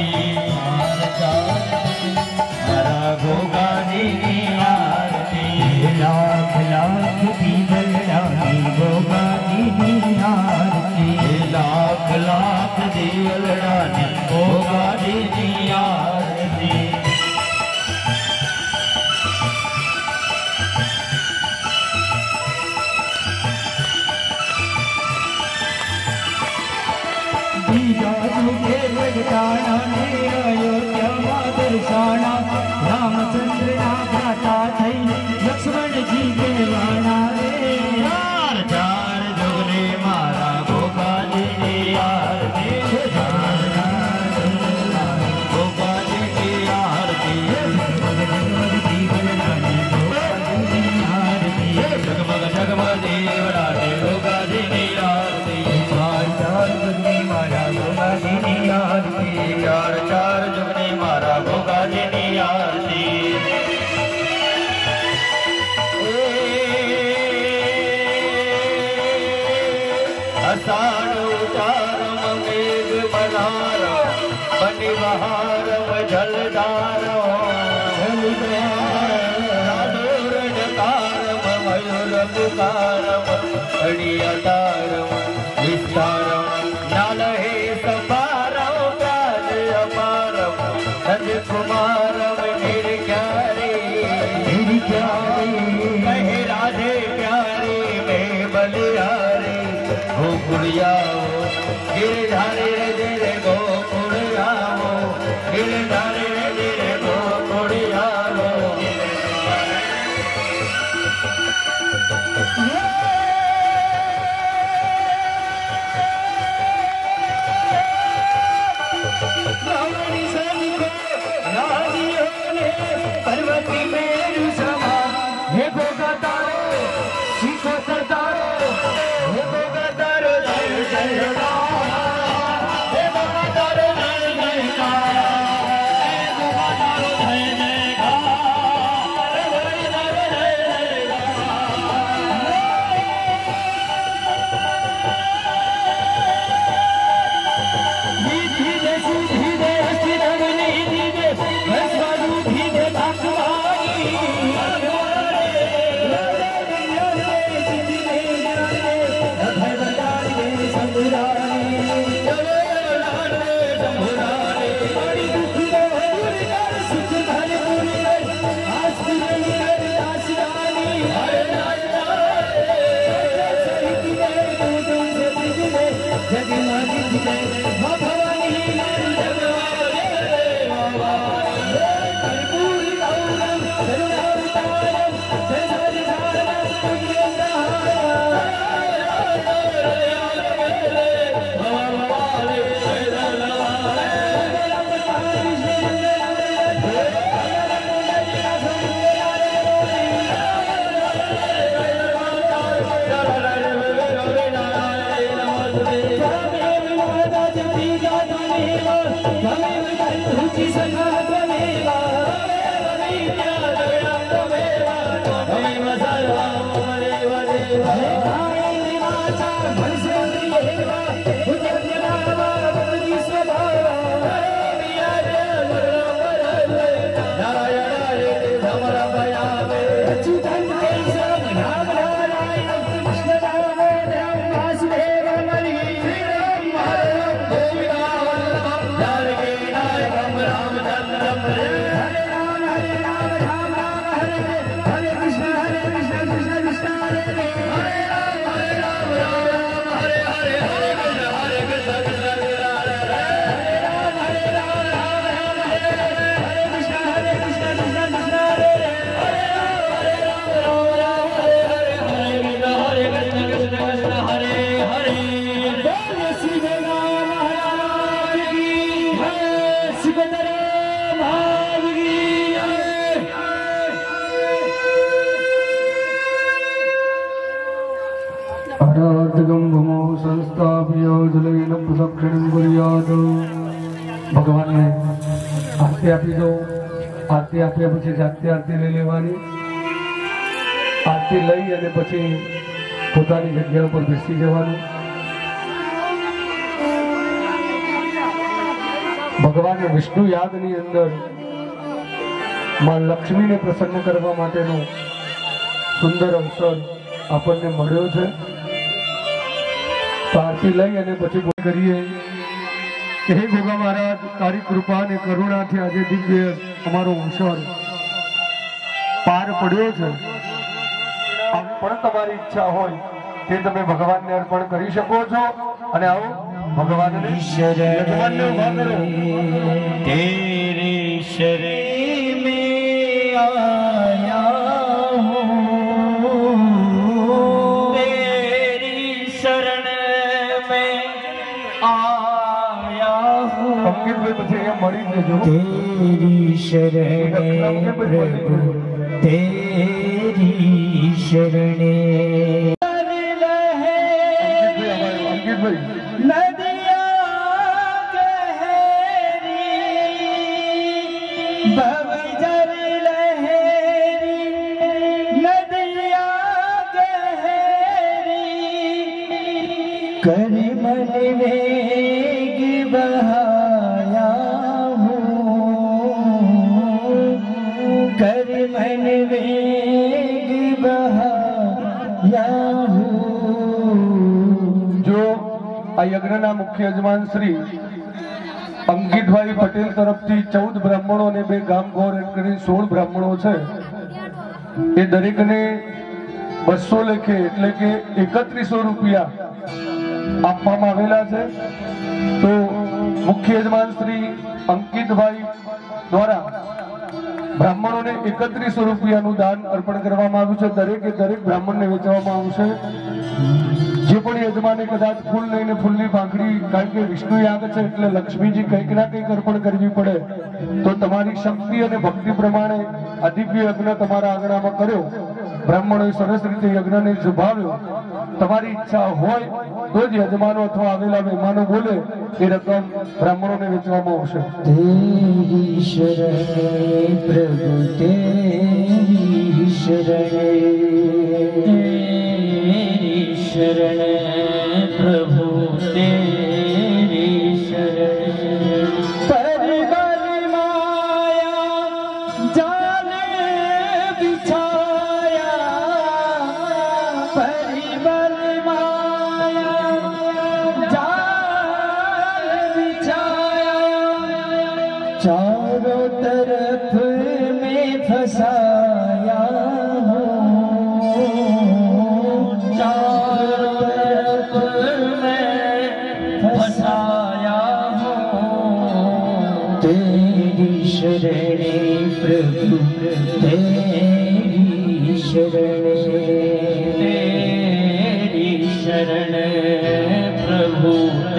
वाला रे चार चार जुगने मारा गोगा जी की आरती चार चार गोगा जी की आरती जगमग जगमग देवड़ा गोगा जी की आरती चार चार जुगने मारा गोगा जी की आरती चार चार जुगने मारा गोगा जी की आरती असाड़ो चारम मेघ मनारो बनिवहारम जलधारो राडोर डकारम मयूर पुकारम अड़ियातारम विस्तारम नालहे सपारम प्राज अपारम नंद कुमारम निर्क्यारे कहे राधे प्यारे में बलिहारे गोकुड़ियाओ गिरधारे रे गोकुड़ियाओ गिरधारे रे गोकुड़ियाओ रावणी सैनिको राजियों ने पर्वती मेरु समा हे गोगा तारो सीखो सरदारो हे गोगा तारो जय जय हे गोगा तारो जय जय हे गोगा तारो जय जय भगवान ने आरती आपी दो आरती आप्या पछी जाते आरती लई लेवानी आरती लई अने पछी पोतानी जग्या पर बेसी जवानुं भगवान विष्णु यादनी अंदर मां लक्ष्मी ने प्रसन्न करवा माटेनो सुंदर अवसर आपने मळ्यो छे। आरती लई अने पछी करीए हे गोगा महाराज तारी कृपा ने करुणा थी आज दिव्य अमारो अवसर पार पड्यो छे। अब पण तमारी इच्छा होय ते तमे भगवान ने अर्पण करी शको छो अने आओ भगवान ने शरण तेरे शरण में आया हूं અંકિતભાઈ પછી અહીંયા મળી જજો. तेरी शरणे प्रभु तेरी शरणे અંકિતભાઈ नदियाँ गहरी भवजल लहरी नदियाँ गहरी कर मन वेग बहाया हूँ कर मन वेग बहाया हूँ. જો આ યજ્ઞના મુખ્ય યજમાન શ્રી અંકિતભાઈ પટેલ તરફથી 14 બ્રાહ્મણો અને 2 ગામગોર એમ કરી 16 બ્રાહ્મણો છે. એ દરેકને 200 લેખે એટલે કે 3100 રૂપિયા આપવામાં આવેલા છે. તો મુખ્ય યજમાન શ્રી અંકિતભાઈ દ્વારા બ્રાહ્મણોને 3100 રૂપિયાનું દાન અર્પણ કરવામાં આવ્યું છે. દરેકે દરેક બ્રાહ્મણને વેચવામાં આવશે. જે પણ યજમાને કદાચ ફૂલ લઈને ફૂલની પાંખડી, કારણ કે વિષ્ણુ યાગ છે એટલે લક્ષ્મીજી કંઈક ના કંઈક અર્પણ કરવી પડે, તો તમારી શક્તિ અને ભક્તિ પ્રમાણે આ દિવ્ય યજ્ઞ તમારા આંગણામાં કર્યો, બ્રાહ્મણોએ સરસ રીતે યજ્ઞને શુભાવ્યો. તમારી ઈચ્છા હોય તો જ યજમાનો અથવા આવેલા મહેમાનો બોલે એ રકમ બ્રાહ્મણોને વેચવામાં આવશે. तेरी शरणे प्रभु तेरी शरणे शरणे प्रभु तेरी शरणे परिबल माया जाने बिछाया परिबल माया जाने बिछाया चारों तरफ में फसाया शरणे प्रभु तेरी शरणे तेरी शरणे प्रभु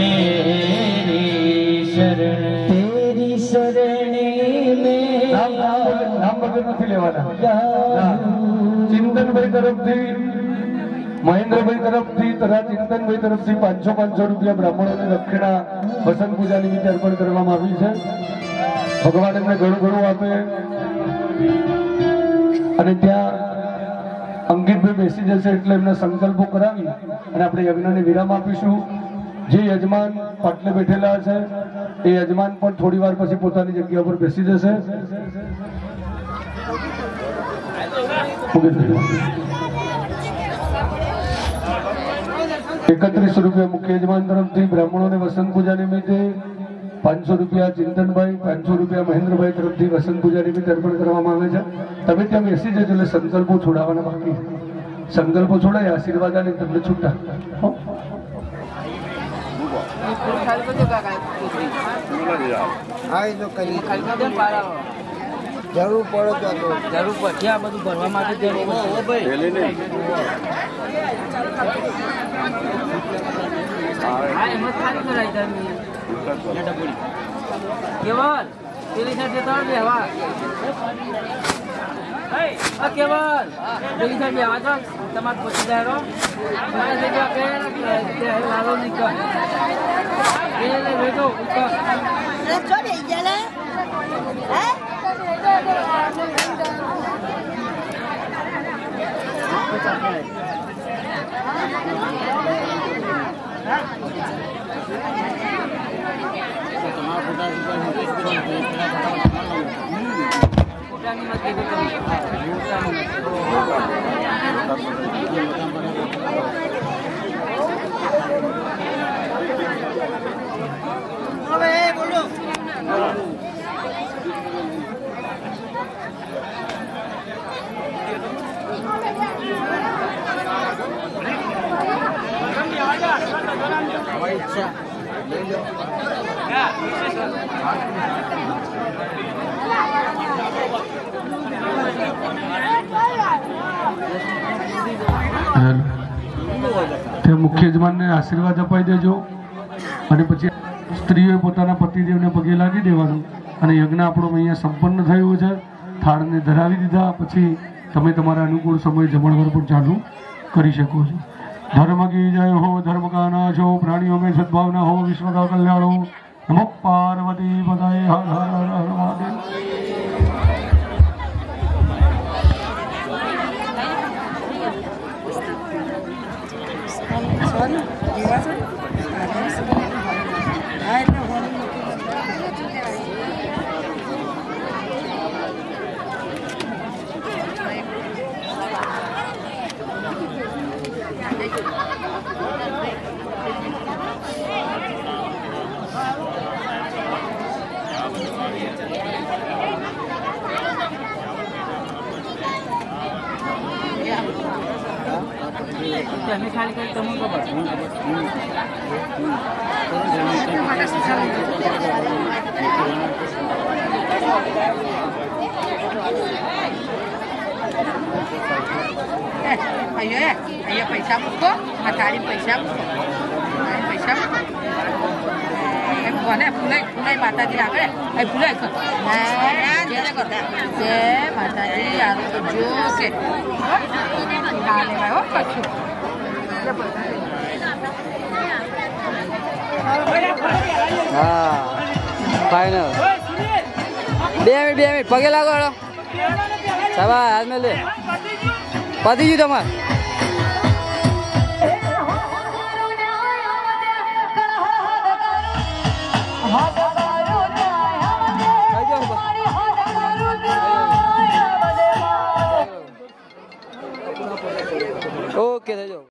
तेरी शरणे तेरी शरणे में નામ વગર નથી લેવાના. ચિંતનભાઈ તરફથી, મહેન્દ્રભાઈ તરફથી તથા ચિંતનભાઈ તરફથી 500 રૂપિયા બ્રાહ્મણોને દક્ષિણા વસંત પૂજા નિમિત્તે અર્પણ કરવામાં આવી છે. ભગવાન એમને ઘણું ઘણું આપે. અને ત્યાં અંકિતભાઈ બેસી જશે એટલે એમને સંકલ્પો કરાવી અને આપણે યજ્ઞને વિરામ આપીશું. જે યજમાન પાટલે બેઠેલા છે એ યજમાન પણ થોડી વાર પછી પોતાની જગ્યા પર બેસી જશે. 3100 રૂપિયા મુખ્ય યજમાન તરફથી બ્રાહ્મણોને વસંત પૂજા નિમિત્તે, 500 રૂપિયા ચિંતનભાઈ, 500 રૂપિયા મહેન્દ્રભાઈ તરફથી વસંત પૂજા નિમિત્તે અર્પણ કરવામાં આવે છે. તમે ત્યાં બેસી જજો એટલે સંકલ્પો છોડાવવાના બાકી. સંકલ્પો છોડાય આશીર્વાદ અને તમને છૂટા. જરૂર પડે તો જરૂર પછી આ બધું ભરવા માટે જરૂર હા એમ જ ખાલી કરાય તમે કેવલ પેલી સાથે ત્રણ બેહવા કેવલ પેલી સાથે બેહવા છો તમારે પછી દારો લાલો નીકળ એ બેઠો તે મુખ્ય યજમાનને આશીર્વાદ અપાઈ દેજો અને પછી સ્ત્રીઓએ પોતાના પતિદેવને પગે લાગી દેવાનું અને યજ્ઞ આપણો અહીંયા સંપન્ન થયો છે. થાળને ધરાવી દીધા પછી તમે તમારા અનુકૂળ સમય જમણવાર પણ ચાલુ કરી શકો છો. धर्म की जय हो, धर्म का नाश हो, प्राणियों में सद्भावना हो, विश्व का कल्याण हो. नमो पार्वती पतये हर हर हर हर महादेव. Ayo पैसा मुझको थाली पैसा पैसा बोले फूले फूले माता जी आगे आई फूले जय माता जी आरो तो जो के डाले भाई ओ कछु हाँ फाइनल 2 मिनट पगे लागो सब हाथ में ले पति जी तुम्हारा